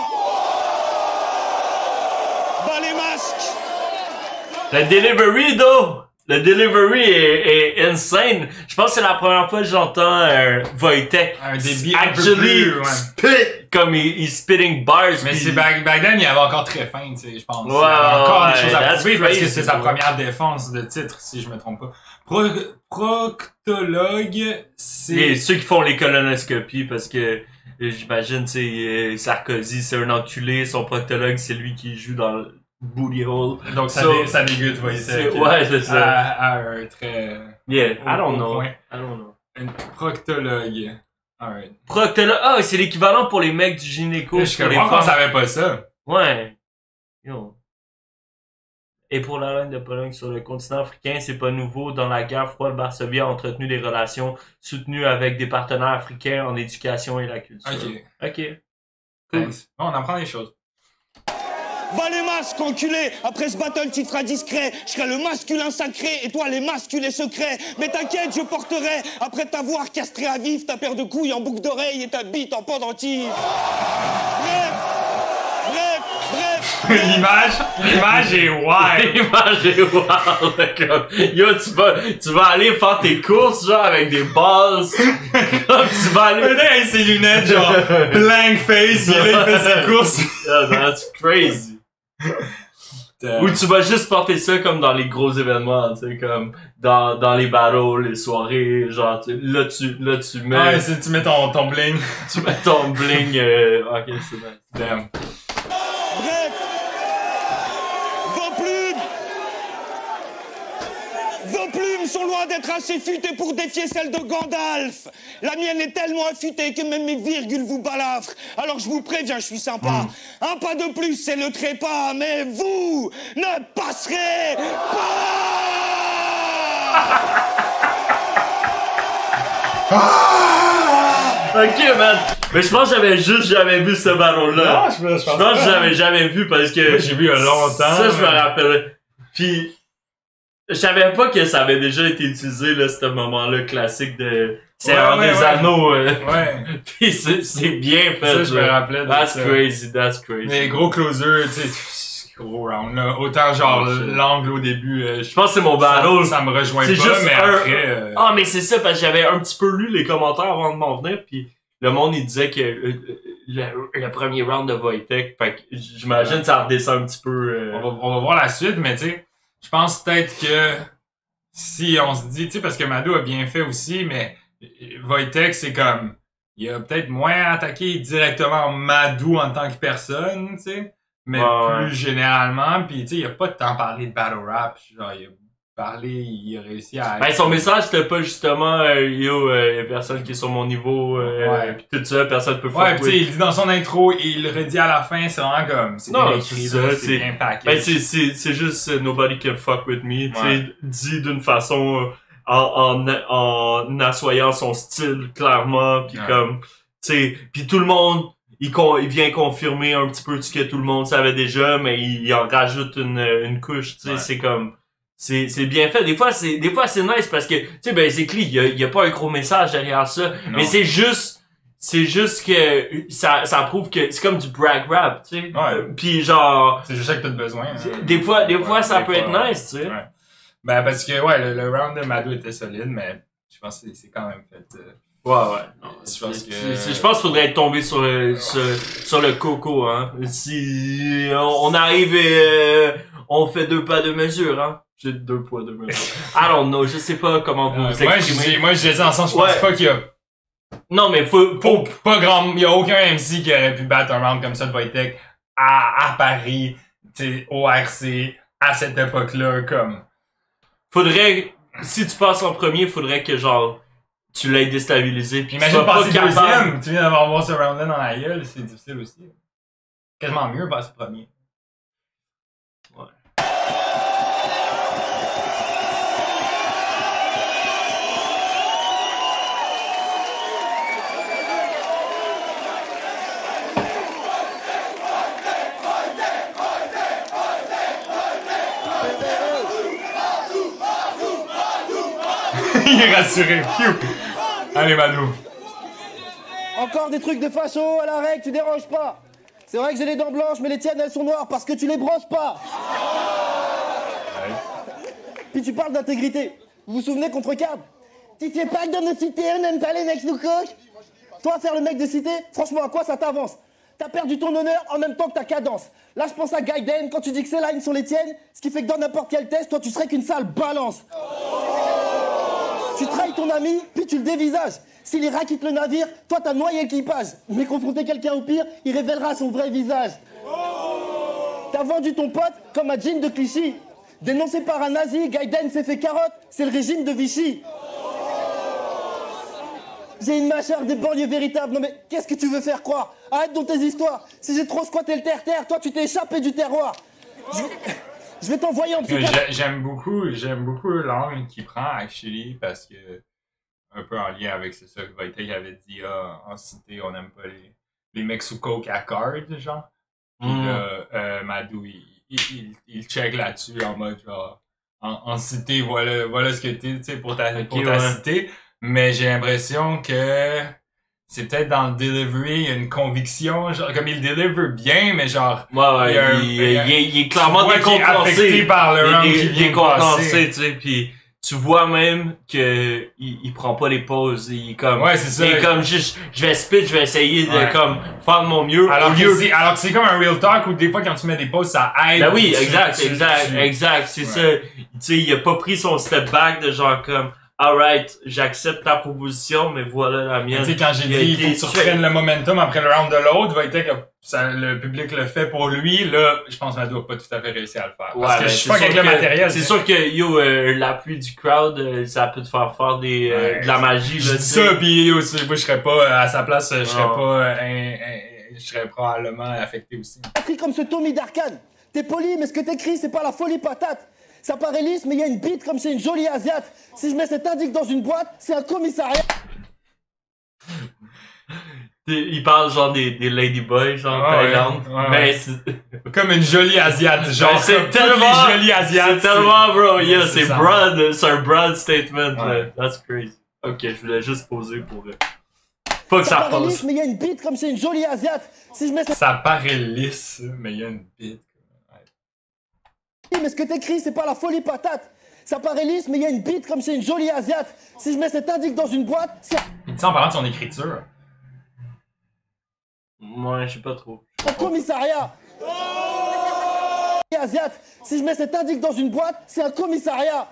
Bas les masques. Le delivery, though! Le delivery est insane. Je pense que c'est la première fois que j'entends Wojtek un débit actually un peu plus, spit comme il spitting bars. Mais pis... c'est back then, il avait encore très faim, tu sais, je pense. Ouais, il avait encore des choses à that's prouver parce que crazy, c'est sa bro. première défense de titre, si je me trompe pas. Proctologue, Et c'est... ceux qui font les colonoscopies parce que j'imagine, tu sais, Sarkozy, c'est un enculé, son proctologue, c'est lui qui joue dans le booty hole. Donc ça dégute, ouais, c'est ça. À un très... Yeah, I don't au know. point. I don't know. Une proctologue. Alright. Proctologue, ah, c'est l'équivalent pour les mecs du gynéco. Je pour les comprends qu'on femmes. savait pas ça. Ouais. Yo. Et pour la reine de Pologne sur le continent africain, c'est pas nouveau. Dans la guerre froide, Varsovie a entretenu des relations soutenues avec des partenaires africains en éducation et la culture. Ok. Cool. Thanks. Bon, on apprend des choses. Bas les masques, enculé. Après ce battle, tu te feras discret. Je serai le masculin sacré et toi les masculés secrets. Mais t'inquiète, je porterai, après t'avoir castré à vif, ta paire de couilles en boucle d'oreille et ta bite en pendentif. Bref. L'image est wild. L'image est wild. Yo, tu vas aller faire tes courses, genre, avec des balls. Comme tu vas aller... Le gars avec ses lunettes, genre, blank face, il est là, il fait ses courses. Yeah, that's crazy. Ou tu vas juste porter ça comme dans les gros événements, tu sais, comme dans les battles, les soirées, genre, là tu mets... Ouais, tu mets ton bling. Tu mets ton bling, ok, c'est nice. Damn. Bref. Vos plumes sont loin d'être assez futées pour défier celles de Gandalf. La mienne est tellement affûtée que même mes virgules vous balafrent. Alors je vous préviens, je suis sympa. Un pas de plus, c'est le trépas, mais vous ne passerez pas. Ok, man. Mais je pense que j'avais juste jamais vu ce ballon-là. Non, je pense que je l'avais jamais vu parce que... Moi, j'ai vu il y a longtemps. Ça, je me rappelle. Puis, je savais pas que ça avait déjà été utilisé, là, ce moment-là classique de... C'est un des anneaux. Ouais. Puis c'est bien fait. Ça, je me rappelais de That's ça. crazy, that's crazy. Mais gros closer, tu sais, gros round, là. Autant, genre, l'angle au début, je pense que c'est mon battle. Ça me rejoint pas, juste mais après... Ah, mais c'est ça, parce que j'avais un petit peu lu les commentaires avant de m'en venir, puis le monde, il disait que le premier round de Wojtek, fait que j'imagine que ça redescend un petit peu... On va voir la suite, mais tu sais, je pense peut-être que si on se dit, tu sais, parce que Madou a bien fait aussi, mais Wojtek, c'est comme, il a peut-être moins attaqué directement Madou en tant que personne, tu sais, mais plus généralement, puis tu sais, il a pas tant parlé de battle rap, genre, il a réussi à... Ben, son message, c'était pas justement, yo, y a personne qui est sur mon niveau, pis tout ça, personne peut faire. Ouais, pis tu sais, il dit dans son intro, et il le redit à la fin, c'est vraiment comme, c'est bien écrit, c'est bien packé. Ben, c'est juste nobody can fuck with me, tu sais, dit d'une façon, en assoyant son style, clairement, pis comme, tu sais, pis tout le monde, il vient confirmer un petit peu ce que tout le monde savait déjà, mais il en rajoute une couche, tu sais, c'est comme, c'est bien fait. Des fois c'est nice parce que, tu sais, ben, c'est clean, il y a pas un gros message derrière ça, mais c'est juste que ça prouve que c'est comme du brag rap, tu sais. Ouais. Puis genre, c'est juste ça que t'as besoin. Des fois ça peut être nice, tu sais. Ouais. Ben, parce que, ouais, le round de Madou était solide, mais je pense que c'est quand même fait. Ouais. Non, je pense qu'il faudrait être tombé sur le coco, hein. Si on arrive et on fait 2 pas de mesure, hein. J'ai 2 poids, 2 mesures. I don't know, je sais pas comment vous exprimez. Moi, je disais ensemble, je pense pas qu'il y a... Non, mais il y a aucun MC qui aurait pu battre un round comme ça de Wojtek à Paris, au RC, à cette époque-là, comme... Faudrait, si tu passes en premier, faudrait que, genre, tu l'aies déstabilisé. Puis imagine passer deuxième, tu viens d'avoir voir ce round-là dans la gueule, c'est difficile aussi. Quasiment mieux passer premier. Ouais. Il est rassuré. Allez, Madou. Encore des trucs de facho à la règle, tu déranges pas. C'est vrai que j'ai les dents blanches, mais les tiennes, elles sont noires parce que tu les brosses pas. Ouais. Puis tu parles d'intégrité. Vous vous souvenez contre Card? Tu sais pas que dans nos cités, on n'aime pas les mecs sous coke? Toi, faire le mec de cité, franchement, à quoi ça t'avance? T'as perdu ton honneur en même temps que ta cadence. Là, je pense à Gaiden quand tu dis que ces lines sont les tiennes, ce qui fait que dans n'importe quel test, toi, tu serais qu'une sale balance. Tu trahis ton ami, puis tu le dévisages. Si l'Irak quitte le navire, toi t'as noyé l'équipage. Mais confronter quelqu'un au pire, il révélera son vrai visage. T'as vendu ton pote comme un jean de Clichy. Dénoncé par un nazi, Gaiden s'est fait carotte, c'est le régime de Vichy. J'ai une mâchoire des banlieues véritables. Non mais qu'est-ce que tu veux faire croire? Arrête donc tes histoires. Si j'ai trop squatté le terre-terre, toi tu t'es échappé du terroir. Je vais t'envoyer en psychiatre. J'aime beaucoup l'angle qu'il prend actually parce que un peu en lien avec c'est ça que Wojtek avait dit en cité on n'aime pas les mecs sous coke à card genre. Puis là, Madou il check là-dessus en mode genre en cité voilà ce que t'es tu sais pour ta cité. Mais j'ai l'impression que c'est peut-être dans le delivery, il y a une conviction, genre, comme il deliver bien, mais genre... Ouais, il est clairement décompensé par le round qui vient décompensé, tu sais, pis tu vois même que il prend pas les pauses, il est comme... Ouais, c'est ça. Il est comme, je vais spit, je vais essayer de, comme, faire de mon mieux. Alors que c'est comme un real talk où des fois, quand tu mets des pauses, ça aide. Ben oui, exact, c'est ça. Tu sais, il a pas pris son step back de genre comme... Alright, j'accepte ta proposition, mais voilà la mienne. Tu sais, quand j'ai dit, il faut que tu reprennes le momentum après le round de l'autre, le public le fait pour lui, là, je pense que Madou n'a pas tout à fait réussi à le faire. Parce que je suis pas avec le matériel. C'est sûr que, l'appui du crowd, ça peut te faire de la magie, là. Je dis ça, pis moi, je serais pas, à sa place, je serais probablement affecté aussi. Écrit comme ce Tommy Darkan. T'es poli, mais ce que t'écris, c'est pas la folie patate. Ça paraît lisse, mais il y a une bite comme chez une jolie asiate. Si je mets cet indique dans une boîte, c'est un commissariat. Il parle genre des ladyboys, genre Thaïlande. Ouais. Comme une jolie asiate, genre c'est tellement jolie asiate. C'est tellement bro, yeah, c'est un broad statement. Ouais. That's crazy. Ok, je voulais juste poser pour pas que ça paraît lisse, mais il y a une bite comme chez une jolie asiate. Si je mets ça paraît lisse, mais il y a une bite. Mais ce que t'écris, c'est pas la folie patate. Ça paraît lisse, mais il y a une bite comme chez une jolie asiate. Si je mets cet indique dans une boîte, c'est... Il dit ça en parlant de son écriture. Ouais, je sais pas trop. Un commissariat. Asiate. Si je mets cet indique dans une boîte, c'est un commissariat.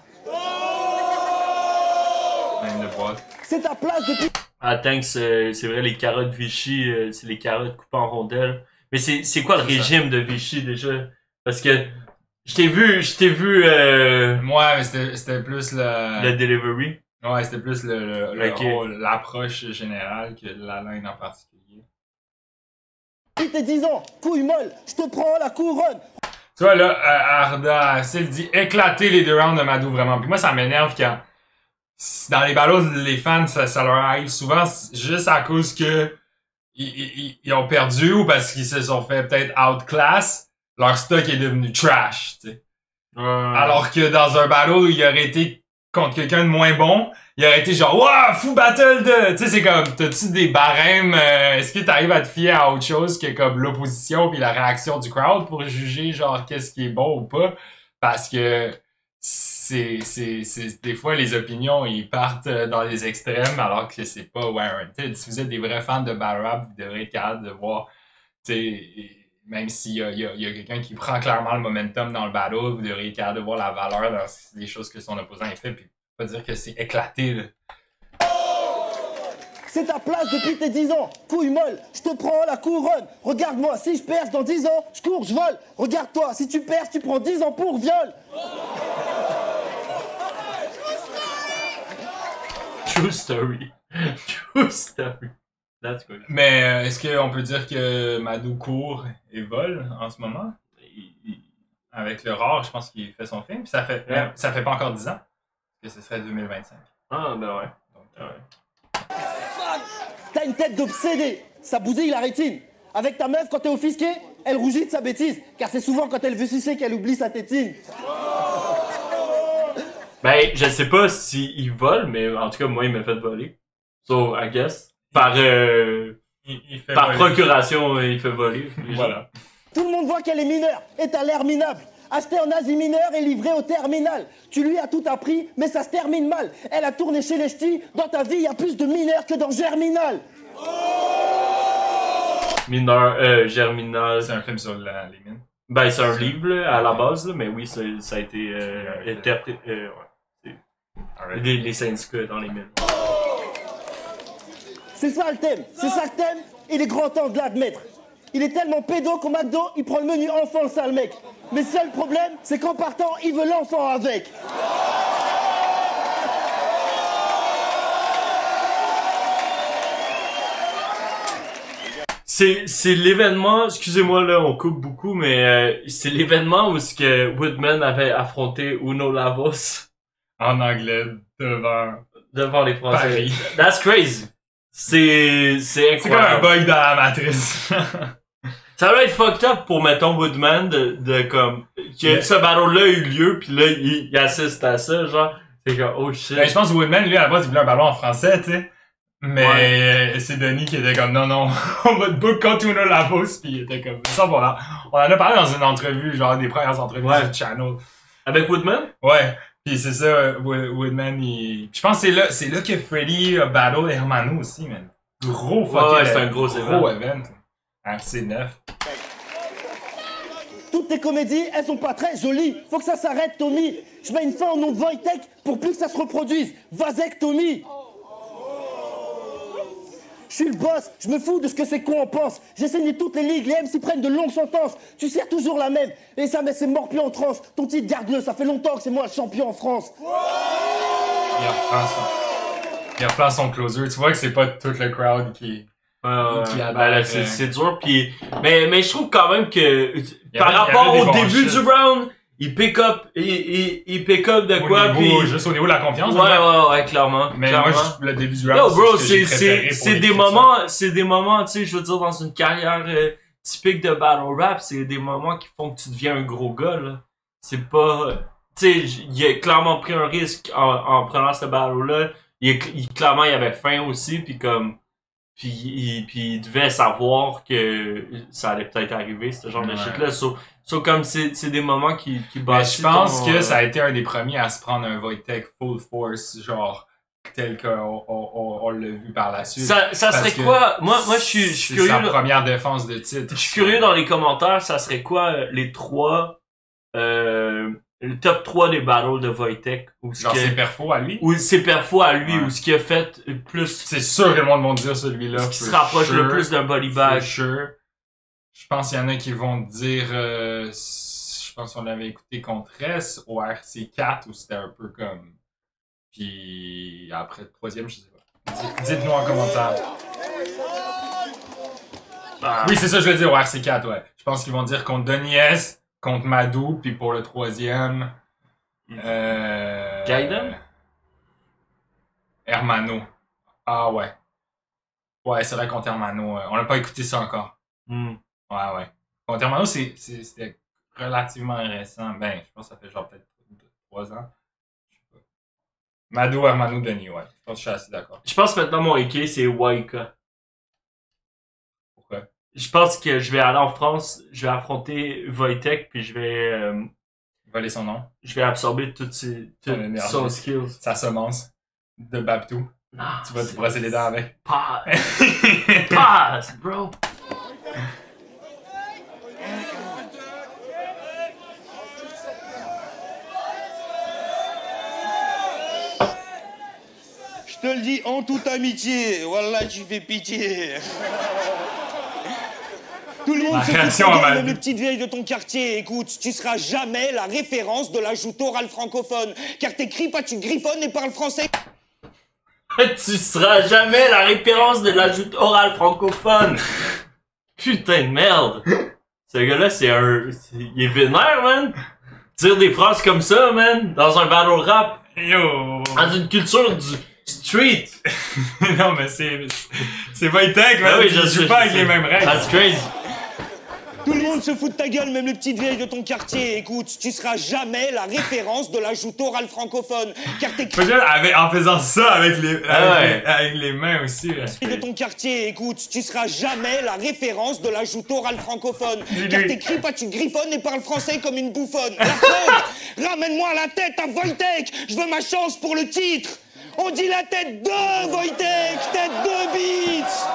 C'est ta place depuis... Ah, thanks, c'est vrai, les carottes Vichy, c'est les carottes coupées en rondelles. Mais c'est quoi le régime de Vichy, déjà? Parce que... Je t'ai vu, ouais, mais c'était plus le delivery. Ouais, c'était plus l'approche générale que la ligne en particulier. T'es 10 ans, couille molle, je te prends la couronne. Tu vois, là, Arda, s'il dit éclater les 2 rounds de Madou, vraiment. Puis moi, ça m'énerve quand, dans les ballots, les fans, ça leur arrive souvent juste à cause que ils ont perdu ou parce qu'ils se sont fait peut-être outclass. Leur stock est devenu trash, tu sais. Alors que dans un battle où il aurait été contre quelqu'un de moins bon, il aurait été genre, wow, fou battle de, tu sais, c'est comme, t'as-tu des barèmes, est-ce que t'arrives à te fier à autre chose que comme l'opposition puis la réaction du crowd pour juger genre qu'est-ce qui est bon ou pas? Parce que des fois, les opinions, ils partent dans les extrêmes alors que c'est pas warranted. Si vous êtes des vrais fans de battle rap, vous devrez être capable de voir, tu sais, même s'il y a quelqu'un qui prend clairement le momentum dans le battle, vous devrez être capable de voir la valeur dans les choses que son opposant a fait, puis pas dire que c'est éclaté, là. C'est ta place depuis tes 10 ans. Couille molle, je te prends la couronne. Regarde-moi, si je perce dans 10 ans, je cours, je vole. Regarde-toi, si tu perces, tu prends 10 ans pour viol. True story. True story. That's good. Mais est-ce qu'on peut dire que Madou court et vole en ce moment? Avec le rare, je pense qu'il fait son film. Puis ça fait pas encore 10 ans. Que ce serait 2025. Ah, ben ouais. Donc, ouais. T'as une tête d'obsédé, ça bousille la rétine. Avec ta meuf, quand t'es offusqué, elle rougit de sa bêtise. Car c'est souvent quand elle veut sucer qu'elle oublie sa tétine. Ben, je sais pas s'il vole, mais en tout cas, moi, il m'a fait voler. So, I guess. Par par voler. Procuration, il fait voler. Voilà. Tout le monde voit qu'elle est mineure et t'as l'air minable. Acheté en Asie mineure et livré au terminal. Tu lui as tout appris, mais ça se termine mal. Elle a tourné chez les ch'tis. Dans ta vie, il y a plus de mineurs que dans Germinal. Mineur, Germinal. C'est un film sur les mines. Ben, c'est un livre, là, à la base, là, mais oui, ça a été interprété. Ouais. Les syndicats dans les mines. C'est ça le thème, c'est ça le thème. Il est grand temps de l'admettre. Il est tellement pédo qu'au McDo, il prend le menu enfant, le sale mec. Mais seul problème, c'est qu'en partant, il veut l'enfant avec. C'est l'événement, excusez-moi là, on coupe beaucoup, mais c'est l'événement où ce que Woodman avait affronté Uno Lavos en anglais devant les Français. Paris. That's crazy. C'est incroyable. C'est comme un bug dans la matrice. Ça doit être fucked up pour, mettons, Woodman de comme, que ce battle-là a eu lieu, pis là, il assiste à ça, genre, c'est comme, oh shit. Ben, je pense que Woodman, lui, à la base, il voulait un ballon en français, tu sais. Mais c'est Denis qui était comme, non, on va te book contre Uno Lavos, pis il était comme, ça, on en a parlé dans une entrevue, genre, des premières entrevues du channel. Avec Woodman? Ouais. Pis c'est ça, Woodman, je pense que c'est là que Freddy a battle Hermano aussi, man. Gros fucking. Ouais, c'est un gros event. C'est neuf. Toutes tes comédies, elles sont pas très jolies. Faut que ça s'arrête, Tommy. Je mets une fin au nom de Wojtek pour plus que ça se reproduise. Vasectomie. Je suis le boss, je me fous de ce que ces cons en pensent. J'ai saigné toutes les ligues, les MC prennent de longues sentences. Tu sers toujours la même, et ça met ses morts plus en transe. Ton titre, garde-le, ça fait longtemps que c'est moi le champion en France. Il reprend son closer. Tu vois que c'est pas tout le crowd qui c'est dur, pis mais je trouve quand même que par rapport au début du round, il pick up de quoi, pis juste au niveau de la confiance. Ouais, clairement. Mais clairement. moi, le début du round, yo, bro, c'est des moments, tu sais, je veux dire, dans une carrière typique de battle rap, c'est des moments qui font que tu deviens un gros gars, là. C'est pas, tu sais, il a clairement pris un risque en prenant ce battle-là. Clairement, il avait faim aussi, pis comme, puis il devait savoir que ça allait peut-être arriver, ce genre de shit-là. So comme c'est des moments qui bâtissent. Je pense que ça a été un des premiers à se prendre un Wojtek full force, genre tel qu'on l'a vu par la suite. Ça serait quoi? Moi je suis curieux. C'est sa première défense de titre. Je suis curieux dans les commentaires, ça serait quoi les trois le top 3 des battles de Wojtek, ou genre ses perfos à lui, ou ses perfos à lui, ou ce qui a fait plus. C'est sûr que le monde va dire celui-là. Ce qui se rapproche le plus d'un body bag. Sure. Je pense qu'il y en a qui vont dire, je pense qu'on l'avait écouté contre S au RC4 où c'était un peu comme. Puis après le troisième, je sais pas. Dites-nous en commentaire. Oui, c'est ça, je veux dire au RC4, ouais. Je pense qu'ils vont dire contre Denis S, contre Madou, puis pour le troisième, Gaiden? Hermano. Ah ouais. Ouais, c'est vrai contre Hermano. On n'a pas écouté ça encore. Ouais. Contre Hermano, c'était relativement récent. Ben, je pense que ça fait genre peut-être 3 ans. Madou, Hermano, Denis, ouais. Je pense que je suis assez d'accord. Je pense maintenant mon équipe, c'est Waika. Pourquoi? Je pense que je vais aller en France, je vais affronter Wojtek, puis je vais... voler son nom. Je vais absorber toutes son skills. Sa semence de Babtou. Non, tu vas te brosser les dents avec. Pass! Pass, bro! Je te le dis en toute amitié, voilà, tu fais pitié. Tout le monde se fout de gueule, même les petites vieilles de ton quartier. Écoute, tu seras jamais la référence de la joute orale francophone. Car t'écris pas, tu griffonnes et parles français. Tu seras jamais la référence de la joute orale francophone. Putain de merde. Ce gars-là, il est vénère, man. Dire des phrases comme ça, man, dans un battle rap. Yo! Dans une culture du street. Non, mais c'est Wojtek, man. Oui, je suis pas avec les mêmes règles. That's crazy. Tout le monde se fout de ta gueule, même les petites vieilles de ton quartier. Écoute, tu seras jamais la référence de la joute orale francophone. Car t'écris... En faisant ça avec les mains aussi. De ton quartier, écoute, tu seras jamais la référence de la joute orale francophone. Car t'écris pas, tu griffonnes et parles français comme une bouffonne. La preuve, ramène-moi la tête à Wojtek. Je veux ma chance pour le titre. On dit la tête de Wojtek, tête de beats.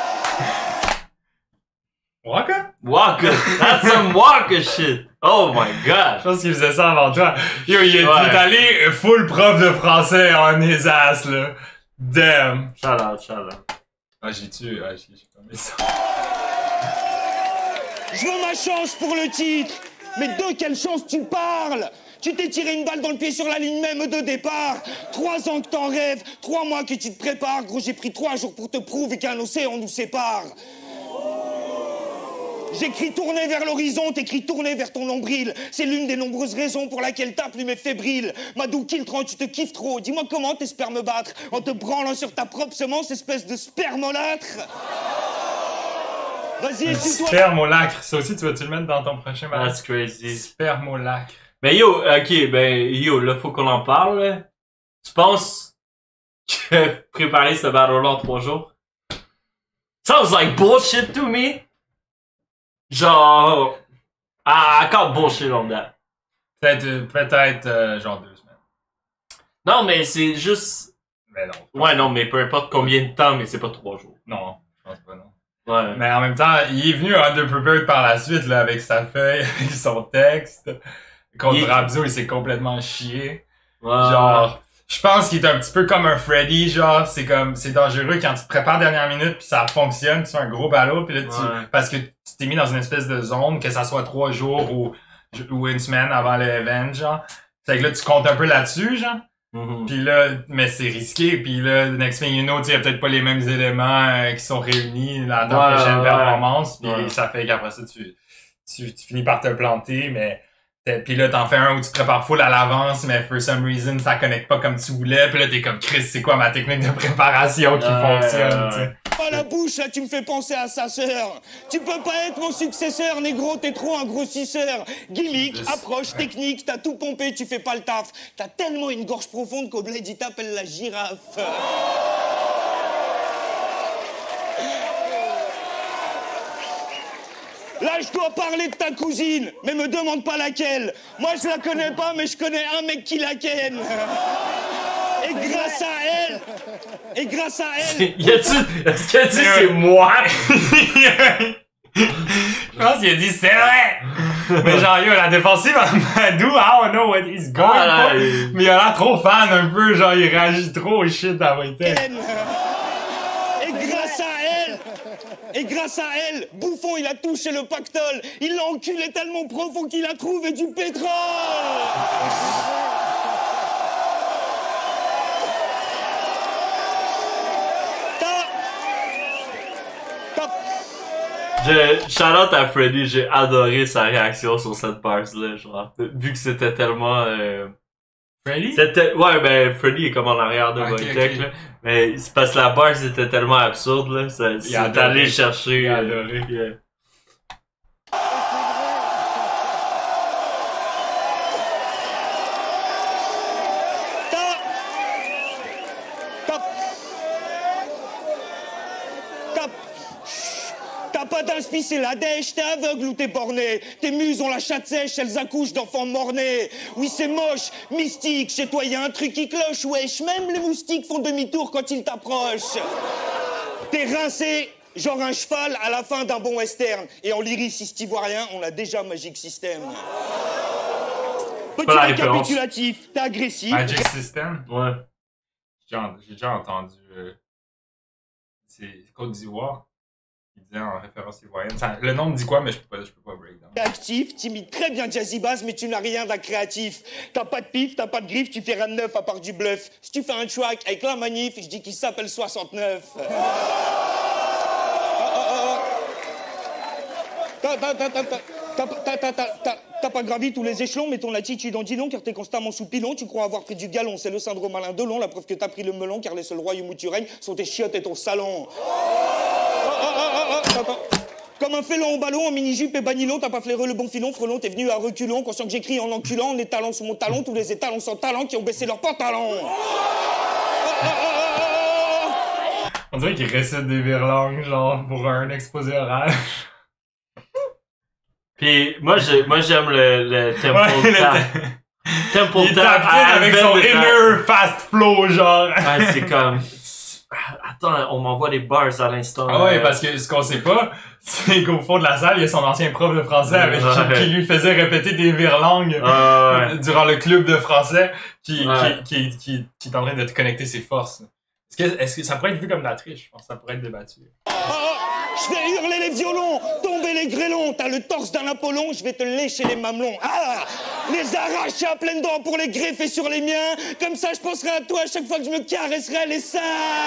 Waka? Waka? That's some Waka shit! Oh my god! Je pense qu'il faisait ça avant toi. Yo, il est allé full prof de français en his ass, là. Damn! Shout out. Ah, j'ai pas mis ça. Je veux ma chance pour le titre! Mais de quelle chance tu parles? Tu t'es tiré une balle dans le pied sur la ligne même de départ. 3 ans que t'en rêves, 3 mois que tu te prépares. Gros, j'ai pris 3 jours pour te prouver qu'un océan nous sépare. J'écris tourner vers l'horizon, t'écris tourner vers ton nombril. C'est l'une des nombreuses raisons pour laquelle ta plume est fébrile. Madou Kiltran, tu te kiffes trop. Dis-moi comment t'espères me battre en te branlant sur ta propre semence, espèce de spermolâtre. Vas-y, essuie-toi. Spermolacre, ça aussi, tu vas-tu le mettre dans ton prochain match? That's crazy. Spermolacre. Ben yo, là, faut qu'on en parle, là. Tu penses que préparer ce battle-là en 3 jours? Sounds like bullshit to me. Genre, I can't bullshit on that. Peut-être genre 2 semaines. Non, mais c'est juste... Mais non. Ouais, non, mais peu importe combien de temps, mais c'est pas 3 jours. Non, je pense pas, non. Ouais. Mais en même temps, il est venu underprepared par la suite, là, avec sa feuille, avec son texte. Contre Rabzo, il s'est complètement chié. Ouais. Genre, je pense qu'il est un petit peu comme un Freddy, genre, c'est dangereux quand tu te prépares dernière minute puis ça fonctionne, tu fais un gros ballot puis là parce que tu t'es mis dans une espèce de zone, que ça soit 3 jours ou 1 semaine avant l'event, genre. Fait que là, tu comptes un peu là-dessus, genre. Puis là, mais c'est risqué, puis là, next thing you know, tu sais, y a peut-être pas les mêmes éléments qui sont réunis dans ta prochaine performance, puis ça fait qu'après ça, tu finis par te planter, mais puis là, t'en fais un où tu te prépares full à l'avance, mais for some reason, ça connecte pas comme tu voulais. Puis là, t'es comme, Chris, c'est quoi ma technique de préparation qui fonctionne, tu sais? Pas la bouche, là, tu me fais penser à sa sœur. Tu peux pas être mon successeur, négro, t'es trop un grossisseur. Gimmick, approche, technique, t'as tout pompé, tu fais pas le taf. T'as tellement une gorge profonde qu'au bled, il t'appelle la girafe. Là, je dois parler de ta cousine, mais me demande pas laquelle. Moi, je la connais pas, mais je connais un mec qui la ken. Et grâce à elle... Est-ce qu'il a dit c'est moi? Je pense qu'il a dit c'est vrai! Mais genre, yo, la défensive à Madou, I don't know what he's going for. Mais il a l'air trop fan un peu, genre, il réagit trop au shit à Wojtek. Et grâce à elle, Bouffon, il a touché le pactole. Il l'a enculé tellement profond qu'il a trouvé du pétrole. Shout-out à Freddy, j'ai adoré sa réaction sur cette bars-là, genre, vu que c'était tellement... Freddy? Ouais, ben, Freddy est comme en arrière de Wojtek, là. Mais c'est parce que la bar était tellement absurde, là. C'est allé chercher. Il a adoré. d'inspi, c'est la dèche. T'es aveugle ou t'es borné. Tes muses ont la chatte sèche, elles accouchent d'enfants mornés. Oui, c'est moche, mystique. Chez toi, y a un truc qui cloche, wesh. Même les moustiques font demi-tour quand ils t'approchent. T'es rincé, genre un cheval à la fin d'un bon western. Et en lyriciste ivoirien, on a déjà Magic System. Petit récapitulatif, t'es agressif. Magic System? Ouais. J'ai déjà entendu. C'est Côte d'Ivoire. Il disait en référence ivoirienne. Le nom me dit quoi, mais je peux pas break down. T'es actif, t'imites très bien Jazzy Bass, mais tu n'as rien d'un créatif. T'as pas de pif, t'as pas de griffe, tu fais rien de neuf à part du bluff. Si tu fais un track avec la manif, je dis qu'il s'appelle 69. T'as pas gravi tous les échelons, mais ton attitude en dit long, car t'es constamment sous pilon. Tu crois avoir pris du galon, c'est le syndrome Alain Delon. La preuve que t'as pris le melon, car les seuls royaumes où tu règnes sont tes chiottes et ton salon. Comme un félon au ballon, en mini-jupe et banilon, t'as pas flairé le bon filon, frelon, t'es venu à reculons, conscient que j'écris en enculant, les talons sous mon talon, tous les étalons sans talent qui ont baissé leurs pantalons. On dirait qu'il récite des virlangues, genre, pour un exposé oral. Pis moi j'aime le tempo tap. Tempo il tap avec son inner fast flow, genre. Ouais, c'est comme... Attends, on m'envoie des bars à l'instant. Ah ouais, parce que ce qu'on sait pas, c'est qu'au fond de la salle, il y a son ancien prof de français avec qui lui faisait répéter des virlangues durant le club de français qui est en train de te connecter ses forces. Est-ce que ça pourrait être vu comme de la triche? Je pense que ça pourrait être débattu. Je vais hurler les violons, tomber les grêlons. T'as le torse d'un Apollon, je vais te lécher les mamelons. Ah, les arracher à pleines dents pour les greffer sur les miens. Comme ça, je penserai à toi à chaque fois que je me caresserai les seins.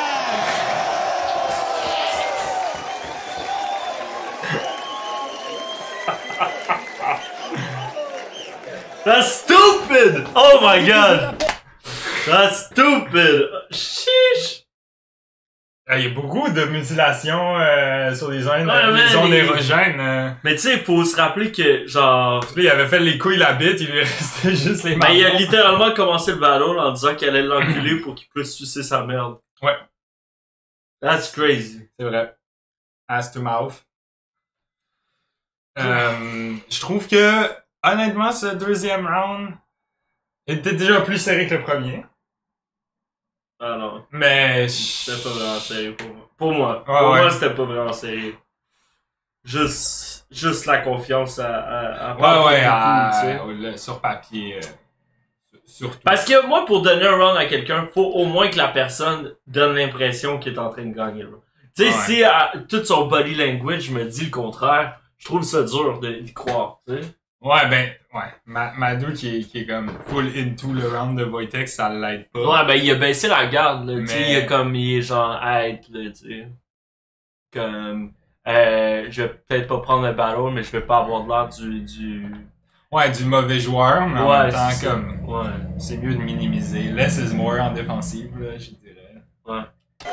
That's stupid! Oh my god! That's stupid! Sheesh! Il y a beaucoup de mutilations sur des zones érogènes. Mais tu sais, il faut se rappeler que, genre... Il avait fait les couilles la bite, il lui restait juste les mains. Ben, il a littéralement commencé le battle en disant qu'elle allait l'enculer pour qu'il puisse sucer sa merde. Ouais. That's crazy. C'est vrai. Ass to mouth. Je trouve que, honnêtement, ce deuxième round était déjà plus serré que le premier. Ah non. Mais... C'était pas vraiment serré pour moi. Pour moi, c'était pas vraiment serré. Juste la confiance à sur papier. Surtout. Parce que moi, pour donner un round à quelqu'un, faut au moins que la personne donne l'impression qu'il est en train de gagner. Tu sais, si tout son body language me dit le contraire, je trouve ça dur d'y croire, tu sais. Ouais, Madou qui est comme full into le round de Wojtek, ça l'aide pas. Ouais, ben, il a baissé la garde, là, tu sais, il est genre, là, tu sais. Comme, je vais peut-être pas prendre le battle, mais je vais pas avoir de l'air du mauvais joueur, mais en même temps, comme, ouais. C'est mieux de minimiser. Less is more en défensive, là, je dirais. Ouais.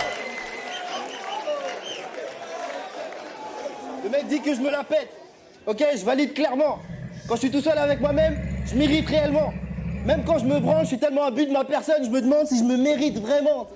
Le mec dit que je me la pète. Ok, je valide clairement. Quand je suis tout seul avec moi-même, je m'irrite réellement. Même quand je me branche, je suis tellement à but de ma personne, je me demande si je me mérite vraiment.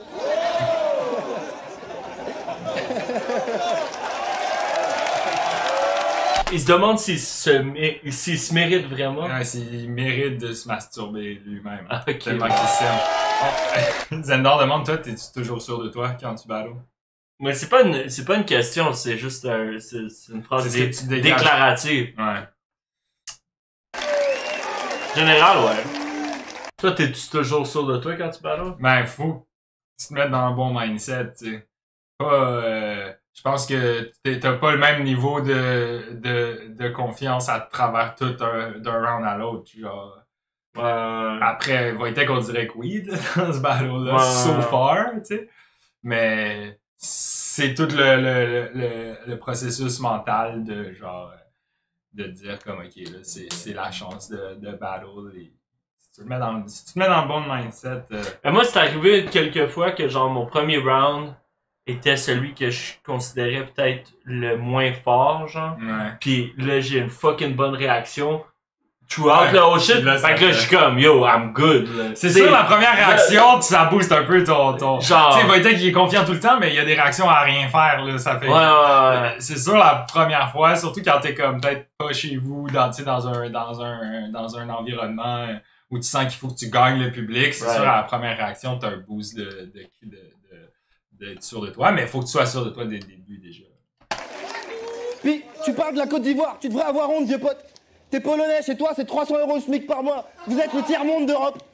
Il se demande s'il se mérite vraiment. Ouais, s'il mérite de se masturber lui-même. Ah, ok. Tellement qu'il s'aime. Zendar demande, toi, t'es-tu toujours sûr de toi quand tu battles? Mais c'est pas une question, c'est juste c'est une phrase déclarative. Ouais. Général, ouais. Toi, t'es-tu toujours sûr de toi quand tu battles? Ben, faut que tu te mettes dans un bon mindset, tu sais. Pas, je pense que t'as pas le même niveau de confiance à travers tout d'un round à l'autre, genre. Après, Wojtek, on dirait que oui, dans ce battle-là, so far, tu sais. Mais c'est tout le processus mental de, genre, de dire comme, ok, là, c'est la chance de battle. Et si tu te mets dans le bon mindset... Moi, c'est arrivé quelques fois que, genre, mon premier round était celui que je considérais peut-être le moins fort, genre. Ouais. Pis là, j'ai une fucking bonne réaction. throughout le whole shit. Fait que là, je suis comme, yo, I'm good. C'est sûr, la première réaction, ça booste un peu ton... Genre... Tu sais, Wojtek, il est confiant tout le temps, mais il y a des réactions à rien faire, là. Ça fait... Ouais. C'est sûr, la première fois, surtout quand t'es comme peut-être pas chez vous, dans un environnement où tu sens qu'il faut que tu gagnes le public, c'est sûr, à la première réaction, t'as un boost d'être sûr de toi, mais il faut que tu sois sûr de toi dès le début, déjà. Puis, tu parles de la Côte d'Ivoire, tu devrais avoir honte, vieux pote. T'es polonais, chez toi, c'est 300 € le SMIC par mois. Vous êtes le tiers-monde d'Europe.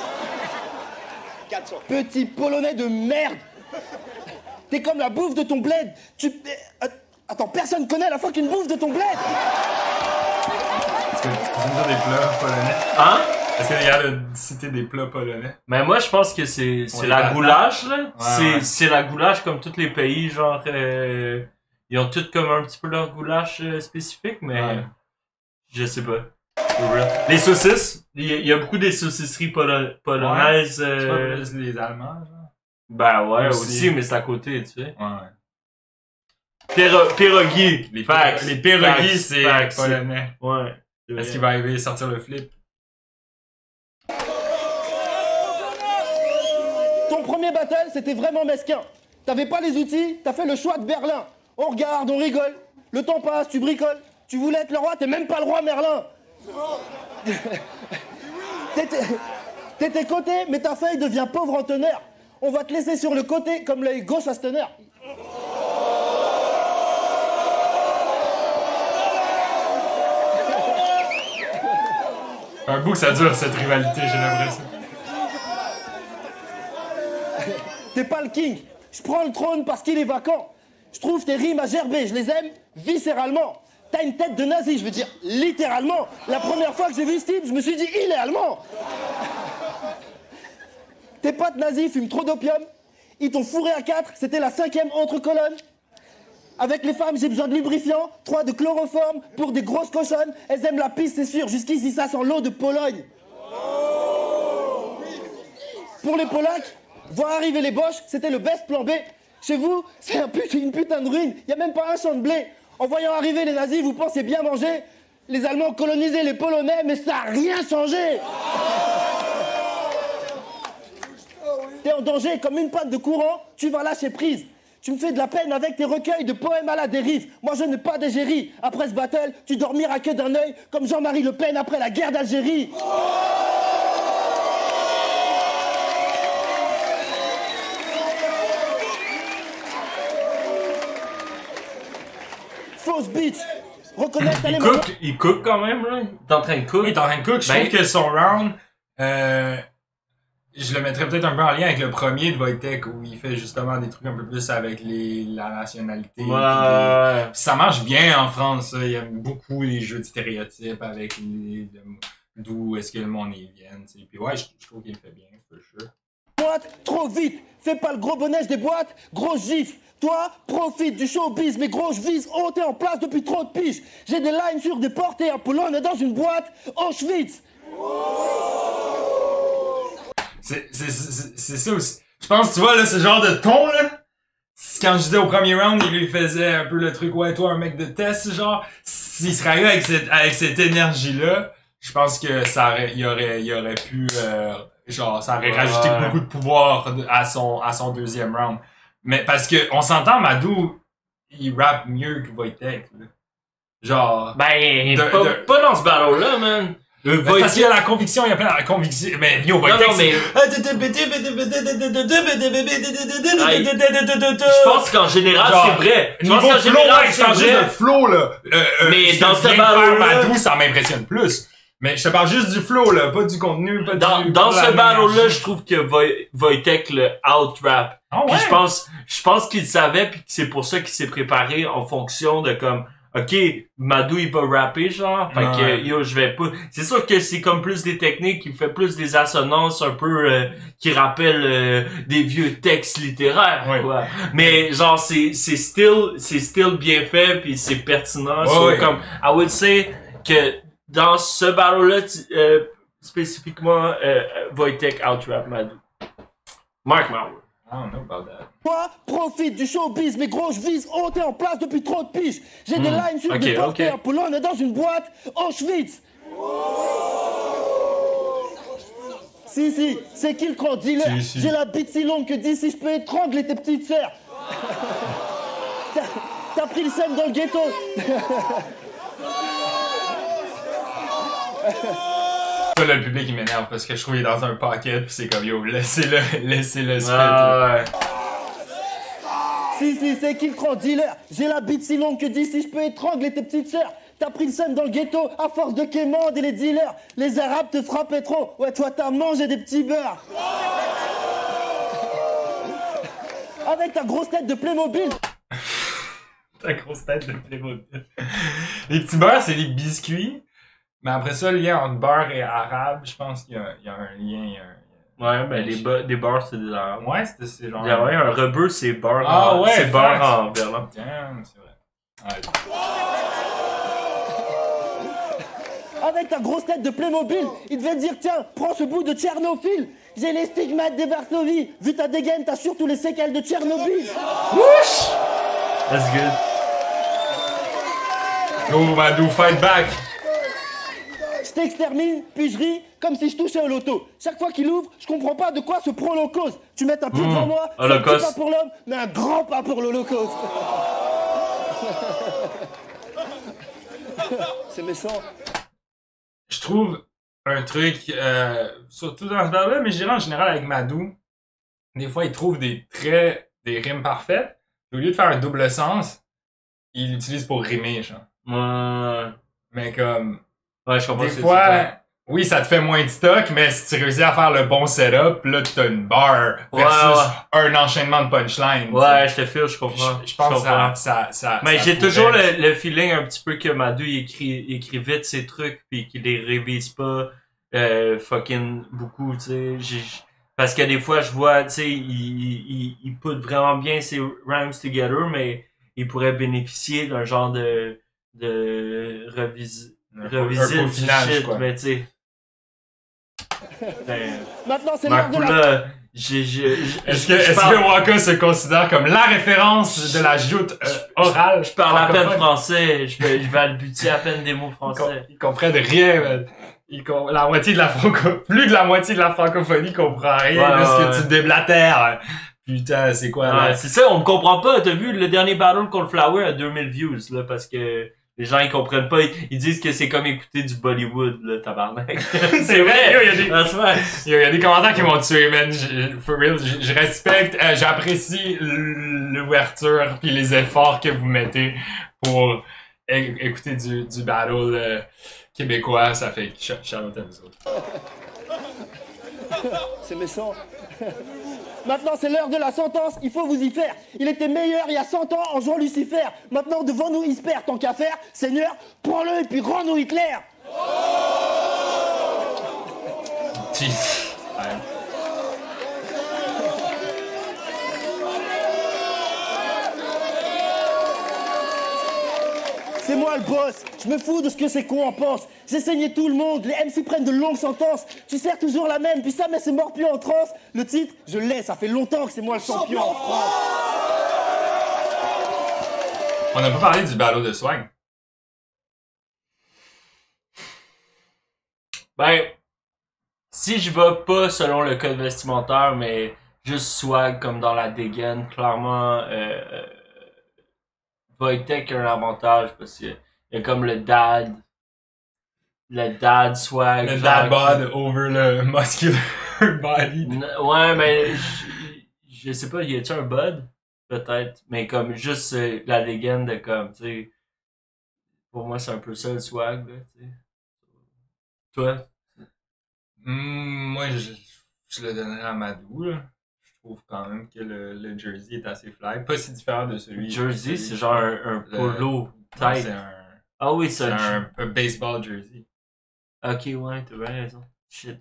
400. Petit polonais de merde. T'es comme la bouffe de ton bled. Attends, personne connaît la fucking bouffe de ton bled. Est-ce que tu as des plats polonais? Hein? Est-ce qu'il y a de citer des plats polonais? Mais moi, je pense que c'est la goulash, là. C'est la goulash comme tous les pays, genre... ils ont tous comme un petit peu leur goulash spécifique, mais... Ouais. Je sais pas. Les saucisses, il y a beaucoup des saucisseries polonaises. Ouais. C'est pas plus les Allemands, genre? Ben ouais, aussi, mais c'est à côté, tu sais. Ouais. Pierogi. Les pierogi, c'est polonais. Ouais. Est-ce qu'il va arriver à sortir le flip? Ton premier battle, c'était vraiment mesquin. T'avais pas les outils, t'as fait le choix de Berlin. On regarde, on rigole. Le temps passe, tu bricoles. Tu voulais être le roi, t'es même pas le roi Merlin. T'étais coté, mais ta feuille devient pauvre en teneur. On va te laisser sur le côté comme l'œil gauche à Stunner. Un bout que ça dure cette rivalité, j'ai l'impression. T'es pas le king. Je prends le trône parce qu'il est vacant. Je trouve tes rimes à gerber, je les aime viscéralement. T'as une tête de nazi, je veux dire littéralement. La première fois que j'ai vu ce type, je me suis dit, il est allemand. Tes potes nazis fument trop d'opium. Ils t'ont fourré à 4, c'était la 5e entre colonnes. Avec les femmes, j'ai besoin de lubrifiant, 3 de chloroforme pour des grosses cochonnes. Elles aiment la pisse, c'est sûr, jusqu'ici ça sent l'eau de Pologne. Pour les Polacs, voir arriver les Boches, c'était le best plan B. Chez vous, c'est une putain de ruine, y a même pas un champ de blé. En voyant arriver les nazis, vous pensez bien manger. Les Allemands colonisaient les Polonais, mais ça a rien changé. T'es en danger comme une panne de courant, tu vas lâcher prise. Tu me fais de la peine avec tes recueils de poèmes à la dérive. Moi je n'ai pas d'égérie. Après ce battle, tu dormiras que d'un œil, comme Jean-Marie Le Pen après la guerre d'Algérie. Fausse bitch. Reconnaître les moments. Il cook quand même, là. T'es en train de cook. Oui, t'es en train de cook. Je trouve que son round, je le mettrais peut-être un peu en lien avec le premier de Wojtek où il fait justement des trucs un peu plus avec la nationalité. Ouais. Puis ça marche bien en France. Il y a beaucoup des jeux de stéréotypes avec d'où est-ce que le monde y vient. Puis ouais, je trouve qu'il le fait bien, for sure. Boîte, trop vite. Fais pas le gros bonnet des boîtes, gros gifle. Toi, profite du showbiz, mais gros, je vise haut, t'es en place depuis trop de piges. J'ai des lines sur des portes et un Pologne dans une boîte, Auschwitz. C'est ça aussi. Je pense, tu vois, là, ce genre de ton, là, quand je disais au premier round, il lui faisait un peu le truc, ouais, toi, un mec de test, genre, s'il serait arrivé avec cette énergie-là, je pense que il aurait pu, genre, ça aurait rajouté beaucoup de pouvoir à son deuxième round. Mais parce que, on s'entend, Madou, il rappe mieux que Wojtek, là. Genre. Ben, pas dans ce battle-là, man. Parce qu'il y a la conviction, il y a plein de conviction. Mais yo, Wojtek, mais... Je pense qu'en général, c'est vrai. Je pense qu'en général, c'est vrai. Juste le flow, là. Mais dans ce battle-là... Madou, ça m'impressionne plus. Mais je te parle juste du flow, là, pas du contenu, pas dans ce battle-là, je trouve que Wojtek le out-rap. Ah ouais? Puis je pense qu'il savait, puis c'est pour ça qu'il s'est préparé en fonction de comme, ok, Madou il va rapper, genre, fait que yo, je vais pas. C'est sûr que c'est comme plus des techniques, il fait plus des assonances un peu qui rappellent des vieux textes littéraires, quoi. Mais genre c'est still bien fait, puis c'est pertinent. Comme I would say que dans ce battle-là, spécifiquement, Wojtek out-rap Madou. Mark my word. I don't know about that. Toi, profite du showbiz, mais gros, je vise haut, t'es en place depuis trop de piges. J'ai des lines sur des portes et un Pologne dans une boîte, Auschwitz. Si, c'est qui le grand dealer? Si. J'ai la bite si longue que d'ici je peux étrangler tes petites sœurs. T'as pris le seum dans le ghetto. Là, le public il m'énerve parce que je trouve qu'il est dans un paquet pis c'est comme yo, laissez-le spit. Ouais. Si, c'est qui le grand dealer? J'ai la bite si longue que d'ici je peux étrangler tes petites sœurs. T'as pris le seum dans le ghetto à force de quémande et les dealers. Les arabes te frappaient trop. Ouais, toi t'as mangé des petits beurres. Avec ta grosse tête de Playmobil. Ta grosse tête de Playmobil. Les petits beurres, c'est des biscuits. Mais après ça, le lien entre beurre et arabe, je pense qu'il y a un lien. Ouais, ben des beurres, c'est des arabes. Ouais, c'est genre. Ouais, un rebeu, c'est beurre. Ah ouais, c'est beurre en berlin. Damn, c'est vrai. Ouais. Avec ta grosse tête de Playmobil, il devait dire tiens, prends ce bout de Tchernobyl. J'ai les stigmates des Varsovie. Vu ta dégaine, t'as surtout les séquelles de Tchernobyl. Whoosh! That's good. Go, Madou, fight back! Je t'extermine, puis je ris comme si je touchais au loto. Chaque fois qu'il ouvre, je comprends pas de quoi se prend l'Holocauste. Tu mets un pied devant moi, c'est un petit pas pour l'homme, mais un grand pas pour l'Holocauste. C'est méchant. Je trouve un truc, surtout dans ce bar-là, mais je dirais en général avec Madou, des fois il trouve des rimes parfaites. Au lieu de faire un double sens, il l'utilise pour rimer, genre. Ouais. Mais comme, Ouais, je comprends. des fois, oui, ça te fait moins de stock, mais si tu réussis à faire le bon setup, là, t'as une barre versus un enchaînement de punchline. Ouais, je te file, je comprends. Je pense que ça mais ça j'ai pourrait... toujours le feeling un petit peu que Madou il écrit vite ses trucs puis qu'il les révise pas fucking beaucoup, tu sais. Parce que des fois je vois, tu sais, il put vraiment bien ses rhymes together, mais il pourrait bénéficier d'un genre de revisite du shit, quoi. Mais tu sais. Maintenant, c'est l'heure de la... Est-ce que Waka se considère comme la référence de la joute orale? Je parle à peine français, je vais balbutier à peine des mots français. Ils comprennent rien, man. La moitié de la plus de la moitié de la francophonie comprend rien de ce que tu déblatères. Putain, c'est quoi là? C'est ça, on me comprend pas. T'as vu le dernier battle contre Flower à 2000 views, là, parce que les gens ils comprennent pas, ils disent que c'est comme écouter du Bollywood, là, tabarnak. C'est vrai, il y a des commentaires qui m'ont tué, man. For real, je respecte, j'apprécie l'ouverture puis les efforts que vous mettez pour écouter du battle québécois, ça fait shout-out à vous autres. C'est méchant. Maintenant, c'est l'heure de la sentence, il faut vous y faire. Il était meilleur il y a 100 ans en jouant Lucifer. Maintenant, devant nous, il se perd. Tant qu'à faire, Seigneur, prends-le et puis rends-nous Hitler. C'est moi le boss, je me fous de ce que ces cons en pensent. J'ai saigné tout le monde, les MC prennent de longues sentences. Tu sers toujours la même, puis ça met ses morts plus en transe. Le titre, je l'ai, ça fait longtemps que c'est moi le champion en France. On n'a pas parlé du battle de swag. Ben, si je vais pas selon le code vestimentaire, mais juste swag comme dans la dégaine, clairement... Wojtek a un avantage parce qu'il y a comme le dad swag. Le dad bod over le muscular body. Ouais, mais je sais pas, y a-tu un bod? Peut-être, mais comme juste la dégaine de comme, tu sais, pour moi c'est un peu ça le swag, là, tu sais. Toi? Moi, je le donnerais à Madou, là. Je trouve quand même que le jersey est assez fly. Pas si différent de celui. Jersey, c'est genre un polo tight. C'est un... Ah oui, c'est un baseball jersey. Ok, ouais, t'as bien raison. Shit.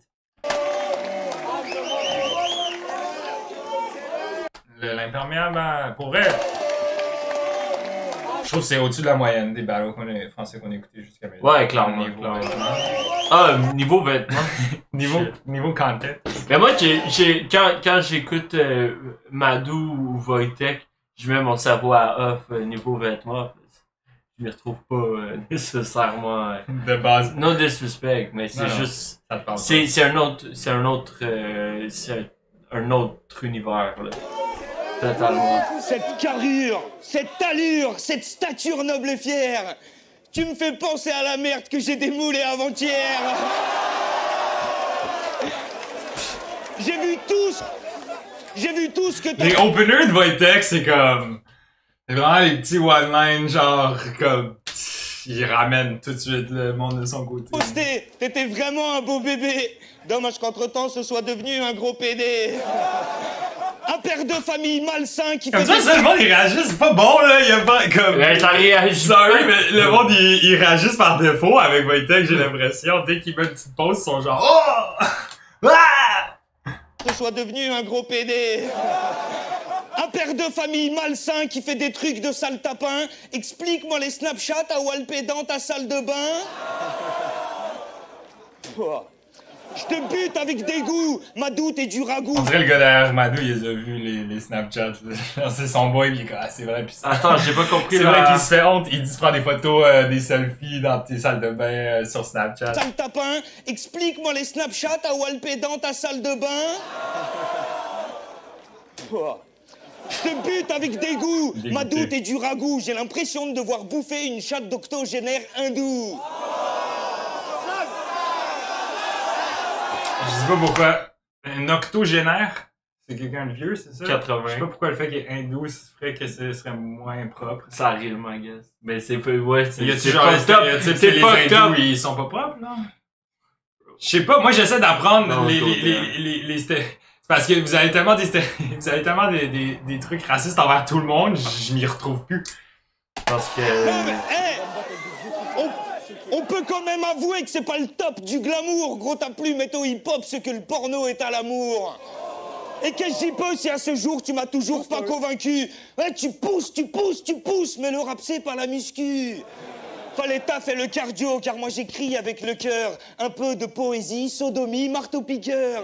L'imperméable, pour vrai, je trouve que c'est au-dessus de la moyenne des battles français qu'on a écoutés jusqu'à maintenant. Ouais, clairement. Niveau vêtements. niveau content. Mais moi, quand j'écoute Madou ou Wojtek, je mets mon cerveau à off niveau vêtements. je m'y retrouve pas nécessairement. De base. No disrespect, mais c'est juste. Ça te parle c'est un autre univers, là. Totalement. Cette carrure, cette allure, cette stature noble et fière, tu me fais penser à la merde que j'ai démoulée avant-hier. J'ai vu tout ce que t'as... Les openers de Wojtek, c'est comme... C'est vraiment les petits one-line, genre, comme... Ils ramènent tout de suite le monde de son côté. Posté, t'étais vraiment un beau bébé. Dommage qu'entre-temps, ce soit devenu un gros PD. Un père de famille malsain qui comme fait... ça, le monde, il réagit, c'est pas bon, là, il y a pas, comme... Ouais, ça réagit. Sorry, mais le monde, il réagit par défaut avec Wojtek, j'ai l'impression. Dès qu'il met une petite pause, ils sont genre... Oh! Ah! Que soit devenu un gros PD. Un père de famille malsain qui fait des trucs de sale tapin. Explique-moi les Snapchats à Walpé dans ta salle de bain. Je te bute avec dégoût, Madou, t'es du ragoût. On dirait le gars derrière Madou, il les a vus, les Snapchats. C'est son boy, pis c'est vrai. Pis attends, j'ai pas compris. C'est vrai qu'il se fait honte, il se prend des photos, des selfies dans tes salles de bain sur Snapchat. Sale tapin, explique-moi les Snapchats à Walpé dans ta salle de bain. Je te bute avec dégoût, Madou, t'es du ragoût. J'ai l'impression de devoir bouffer une chatte d'octogénaire hindou. Je sais pas pourquoi. Un octogénaire, c'est quelqu'un de vieux, c'est ça? 80. Je sais pas pourquoi le fait qu'il est hindou, ça ferait que ce serait moins propre. Ça arrive, I guess. Mais c'est pas... Ouais, c'est genre, pas top. C'est les hindous, ils sont pas propres, non? Je sais pas, moi j'essaie d'apprendre les c'est parce que vous avez tellement des trucs racistes envers tout le monde, je m'y retrouve plus. Parce que... Non mais, hey, on peut quand même avouer que c'est pas le top du glamour. Gros, t'as plus métaux hip-hop ce que le porno est à l'amour. Et qu'est-ce que j'y peux si à ce jour tu m'as toujours pas convaincu? Ouais, tu pousses, mais le rap c'est pas la muscu. Fallait taffer le cardio, car moi j'écris avec le cœur. Un peu de poésie, sodomie, marteau-piqueur.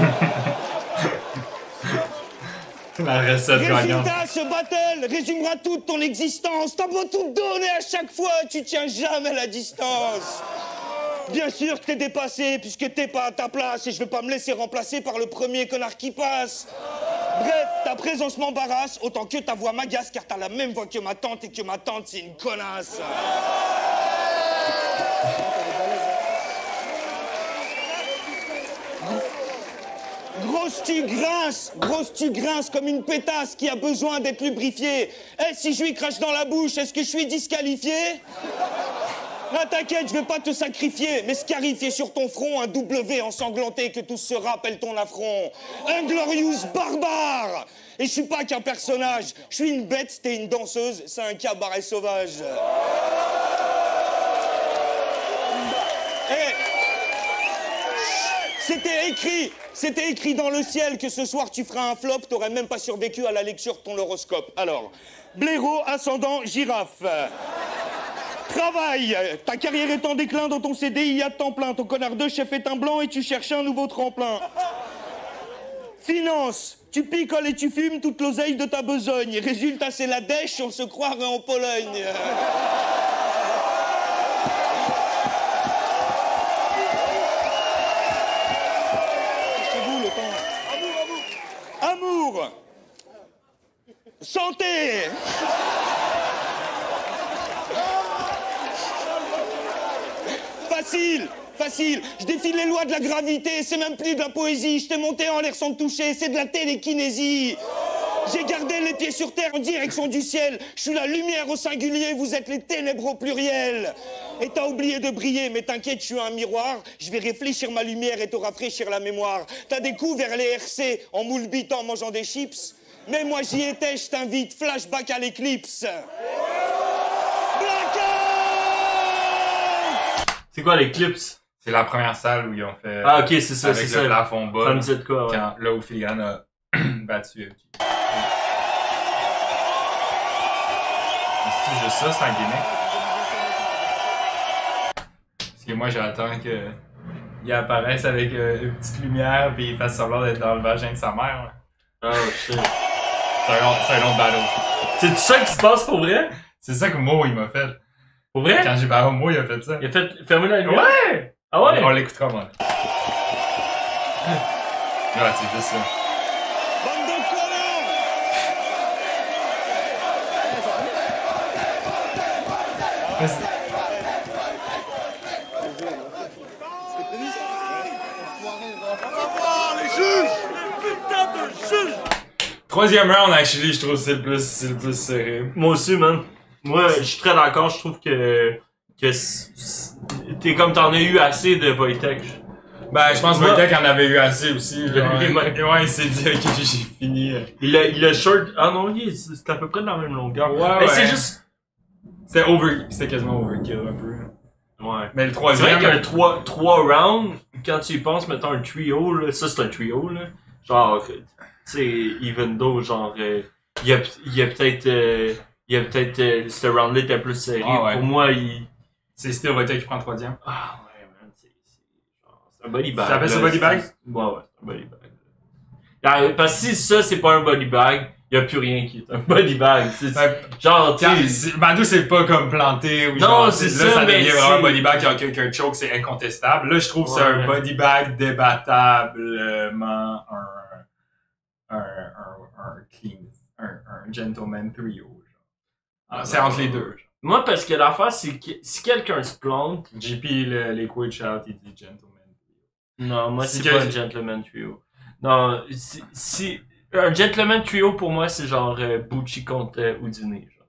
La recette gagnante. Résultat, ce battle résumera toute ton existence. T'as beau tout donner à chaque fois, tu tiens jamais la distance. Bien sûr que t'es dépassé, puisque t'es pas à ta place, et je vais pas me laisser remplacer par le premier connard qui passe. Bref, ta présence m'embarrasse, autant que ta voix m'agace, car t'as la même voix que ma tante, et que ma tante, c'est une connasse. Grosse tu grinces comme une pétasse qui a besoin d'être lubrifiée. Eh, si je lui crache dans la bouche, est-ce que je suis disqualifié? Ah, t'inquiète, je vais pas te sacrifier, mais scarifier sur ton front un W ensanglanté que tous se rappellent ton affront. Inglorious barbare! Et je suis pas qu'un personnage, je suis une bête, t'es une danseuse, c'est un cabaret sauvage. Eh, c'était écrit dans le ciel que ce soir tu feras un flop, t'aurais même pas survécu à la lecture de ton horoscope. Alors, blaireau, ascendant, girafe. Travail, ta carrière est en déclin, dans ton CDI à temps plein, ton connard de chef est un blanc et tu cherches un nouveau tremplin. Finance, tu picoles et tu fumes toute l'oseille de ta besogne. Résultat, c'est la dèche, on se croirait en Pologne. Amour. Santé. Facile. Je défie les lois de la gravité, c'est même plus de la poésie. Je t'ai monté en l'air sans te toucher, c'est de la télékinésie. J'ai gardé les pieds sur terre en direction du ciel. Je suis la lumière au singulier, vous êtes les ténèbres au pluriel. Et t'as oublié de briller, mais t'inquiète, je suis un miroir. Je vais réfléchir ma lumière et te rafraîchir la mémoire. T'as découvert les RC en moule bite en mangeant des chips. Mais moi j'y étais, je t'invite, flashback à l'éclipse. Blackout! C'est quoi l'éclipse? C'est la première salle où ils ont fait... Ah ok, c'est ça, c'est ça. Avec le plafond bas. Ça me dit de quoi, ouais. Quand, là où Filigrane a battu. C'est juste ça, c'est un gimmick. Parce que moi j'attends qu'il apparaisse avec une petite lumière puis il fasse semblant d'être dans le vagin de sa mère. Oh shit. C'est un autre battle. C'est ça qui se passe pour vrai? C'est ça que Mo il m'a fait. Pour vrai? Quand j'ai parlé au mot, il a fait ça. Il a fait fermer la lumière? Ouais! Ah ouais? On l'écoutera, moi. Ouais, c'est juste ça. Bande de connards! Les juges! Putain de juge! Troisième round, actually, je trouve que c'est le plus serré. Moi aussi, man. Moi, je suis très d'accord. Je trouve que t'es comme t'en as eu assez de Wojtek. Ben, je pense que Wojtek en avait eu assez aussi. Genre, Ouais. ouais, il s'est dit, ok, j'ai fini. Il a short. Ah non, c'est à peu près de la même longueur. Ouais, mais ouais. c'est juste. C'était quasiment overkill un peu. Ouais. Mais le C'est troisième. vrai qu'un 3 rounds, quand tu y penses, mettons un trio, là, ça c'est un trio, là. Genre, tu sais, even though, genre, il y a peut-être, ce round-là était plus serré. Ah ouais. Pour moi, C'est still Wojtek qui prend le troisième. Ah ouais, man, c'est un body bag. Tu t'appelles ça body bag? Ouais, c'est un body bag. Alors, parce que si ça, c'est pas un body bag, y a plus rien qui est un body bag. Genre, tu sais. Badou, c'est pas comme planté ou Non, genre. c'est là, ça, ça mais devient vraiment un c'est- body bag qui a un choke, c'est incontestable. Là, je trouve que c'est Ouais. un body bag débattablement un clean, un gentleman trio. Genre. C'est entre les deux. Moi, parce que l'affaire, c'est que si quelqu'un se plante. JP, les quick shout, il dit gentleman trio. Non, moi, Si c'est pas un gentleman trio. Non, si un gentleman trio, pour moi, c'est genre Bucci contre Houdini. Genre.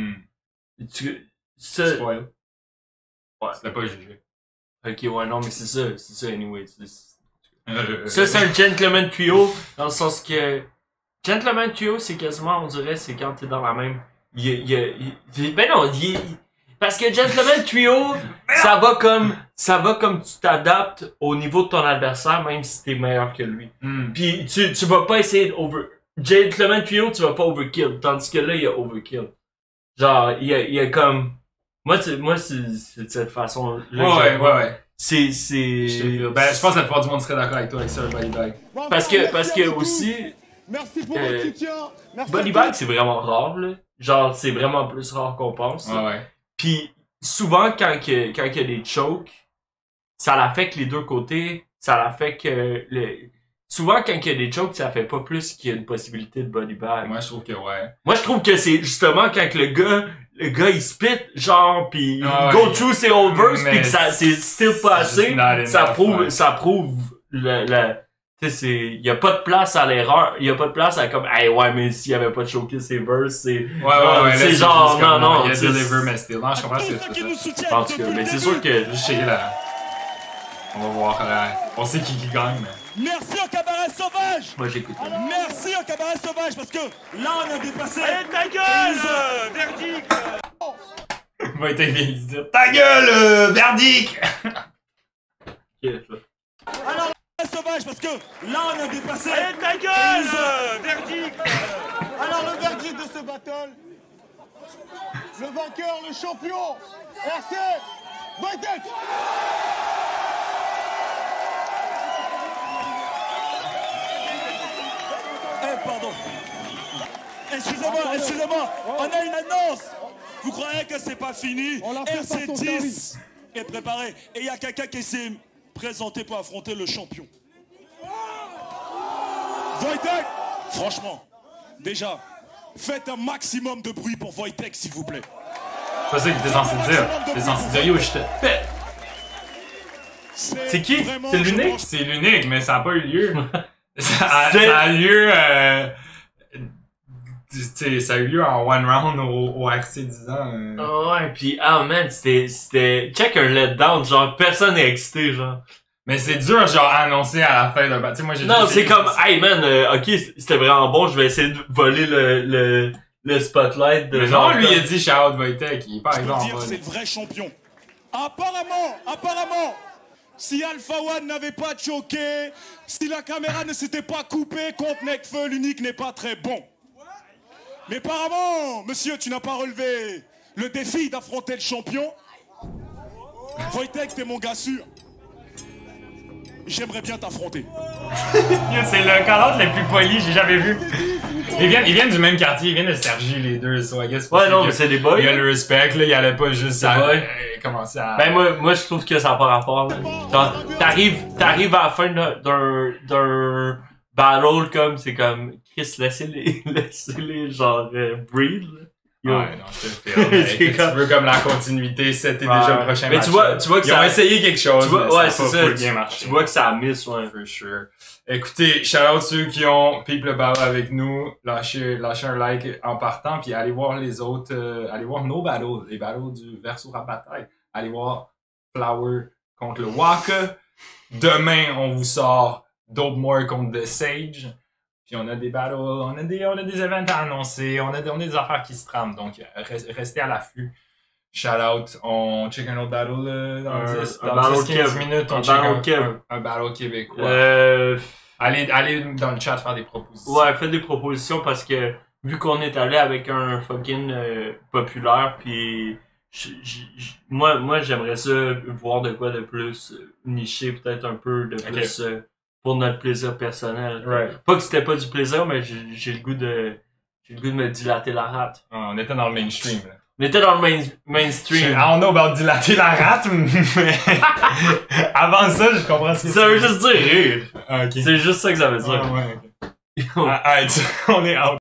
Spoil. Ouais. C'était pas jugé. Ok, ouais, non, mais c'est ça, anyway. Ça, c'est un gentleman trio, dans le sens que. Gentleman trio, c'est quasiment, on dirait, c'est quand t'es dans la même. Ben non, parce que gentleman trio, ça va comme tu t'adaptes au niveau de ton adversaire, même si t'es meilleur que lui. Puis tu vas pas essayer de gentleman trio, tu vas pas overkill, tandis que là, il y a overkill. Genre, il y a comme. Moi, c'est de cette façon. Ouais. C'est. Ben, je pense que la plupart du monde serait d'accord avec toi avec ça, un body bag. Parce que aussi. Merci pour votre soutien. Merci Body bag, c'est vraiment rare, là. Genre, c'est vraiment plus rare qu'on pense. Ouais. Puis souvent, quand il y a des chokes, ça l'affecte les deux côtés. Ça l'affecte souvent, quand il y a des chokes, ça fait pas plus qu'il y a une possibilité de body bag. Moi, je trouve que ouais. Moi, je trouve que c'est justement quand le gars il spit, genre, pis il go through ses old verse, pis que c'est still pas assez, ça prouve tu sais, il y a pas de place à l'erreur, il y a pas de place à comme, hey, ouais, mais s'il y avait pas de choqué ses verses, c'est. Ouais, c'est genre, non, il y a c'est- deliver, mais still. Non, je comprends ce que tu veux dire. En tout cas, mais c'est sûr que. Juste checker là. On va voir. On sait qui gagne, mais. Merci au cabaret sauvage! Moi, j'écoute. Merci au cabaret sauvage parce que là on a dépassé. Allez, ta gueule! Verdict! Va être bien de dire ta gueule, verdict! Alors cabaret sauvage parce que là on a dépassé. Allez, ta gueule! Verdict! Alors le verdict de ce battle, le vainqueur, le champion, RC Wojtek! Pardon. Excusez-moi, on a une annonce. Vous croyez que c'est pas fini? RC10 est préparé et il y a quelqu'un qui s'est présenté pour affronter le champion. Wojtek, franchement, déjà, faites un maximum de bruit pour Wojtek, s'il vous plaît. C'est ça qu'il était censé dire. T'es censé dire yo, je te pète. C'est qui? Vraiment, C'est je l'unique? pense- C'est l'unique, mais ça a pas eu lieu. ça a lieu. Tu sais, ça a eu lieu en one round au RC 10 ans. Ouais, pis, man, c'était. Check un letdown, genre, personne n'est excité, genre. Mais c'est dur, genre, à annoncer à la fin d'un battle. Tu sais, moi, j'ai Non, j'ai- c'est comme, hey man, ok, c'était vraiment bon, je vais essayer de voler le spotlight de Mais genre. non, lui, il a dit shout Wojtek, il est pas Je peux arrivé en dire, mode. c'est le vrai champion. Apparemment, si Alpha One n'avait pas choqué, si la caméra ne s'était pas coupée contre Nekfeu, l'unique n'est pas très bon. Mais apparemment, monsieur, tu n'as pas relevé le défi d'affronter le champion. Wojtek, t'es mon gars sûr. J'aimerais bien t'affronter. C'est le call-out le plus poli, j'ai jamais vu. Ils viennent du même quartier, ils viennent de Sergi, les deux. So I guess ouais, non, mais c'est des boys. Il y a le respect, là, il allait pas juste commencer à... Ben, moi, je trouve que ça n'a pas rapport, là. T'arrives à la fin d'un battle, comme, c'est comme, Chris, laissez-les, genre, breathe, là. Ouais, non, c'est tu veux comme la continuité, c'était déjà le prochain match. Mais tu vois que ils ont essayé quelque chose. Ouais, c'est ça. Bien marché. Tu vois que ça a miss, ouais. For sure. Écoutez, shout out ceux qui ont peep le battle avec nous. Lâchez un like en partant, puis allez voir les autres, allez voir nos battles, les battles du Verso Rap Bataille. Allez voir Flower contre le Waka. Demain, on vous sort Dope More contre The Sage. Puis on a des battles, on a des events à annoncer, on a des affaires qui se trament, donc restez à l'afflux. Shout out, on check un autre battle dans 10-15 minutes, on check un battle québécois. Allez dans le chat faire des propositions. Ouais, faites des propositions parce que vu qu'on est allé avec un fucking populaire, puis moi j'aimerais ça voir de quoi de plus niché, peut-être un peu de plus... pour notre plaisir personnel. Right. Pas que c'était pas du plaisir, mais j'ai le goût de me dilater la rate. On était dans le mainstream, là. On était dans le mainstream. I don't know about dilater la rate, mais avant ça, je comprends ce que ça veut juste dire rire. Okay. C'est juste ça que ça veut dire. Ouais, okay. On est out.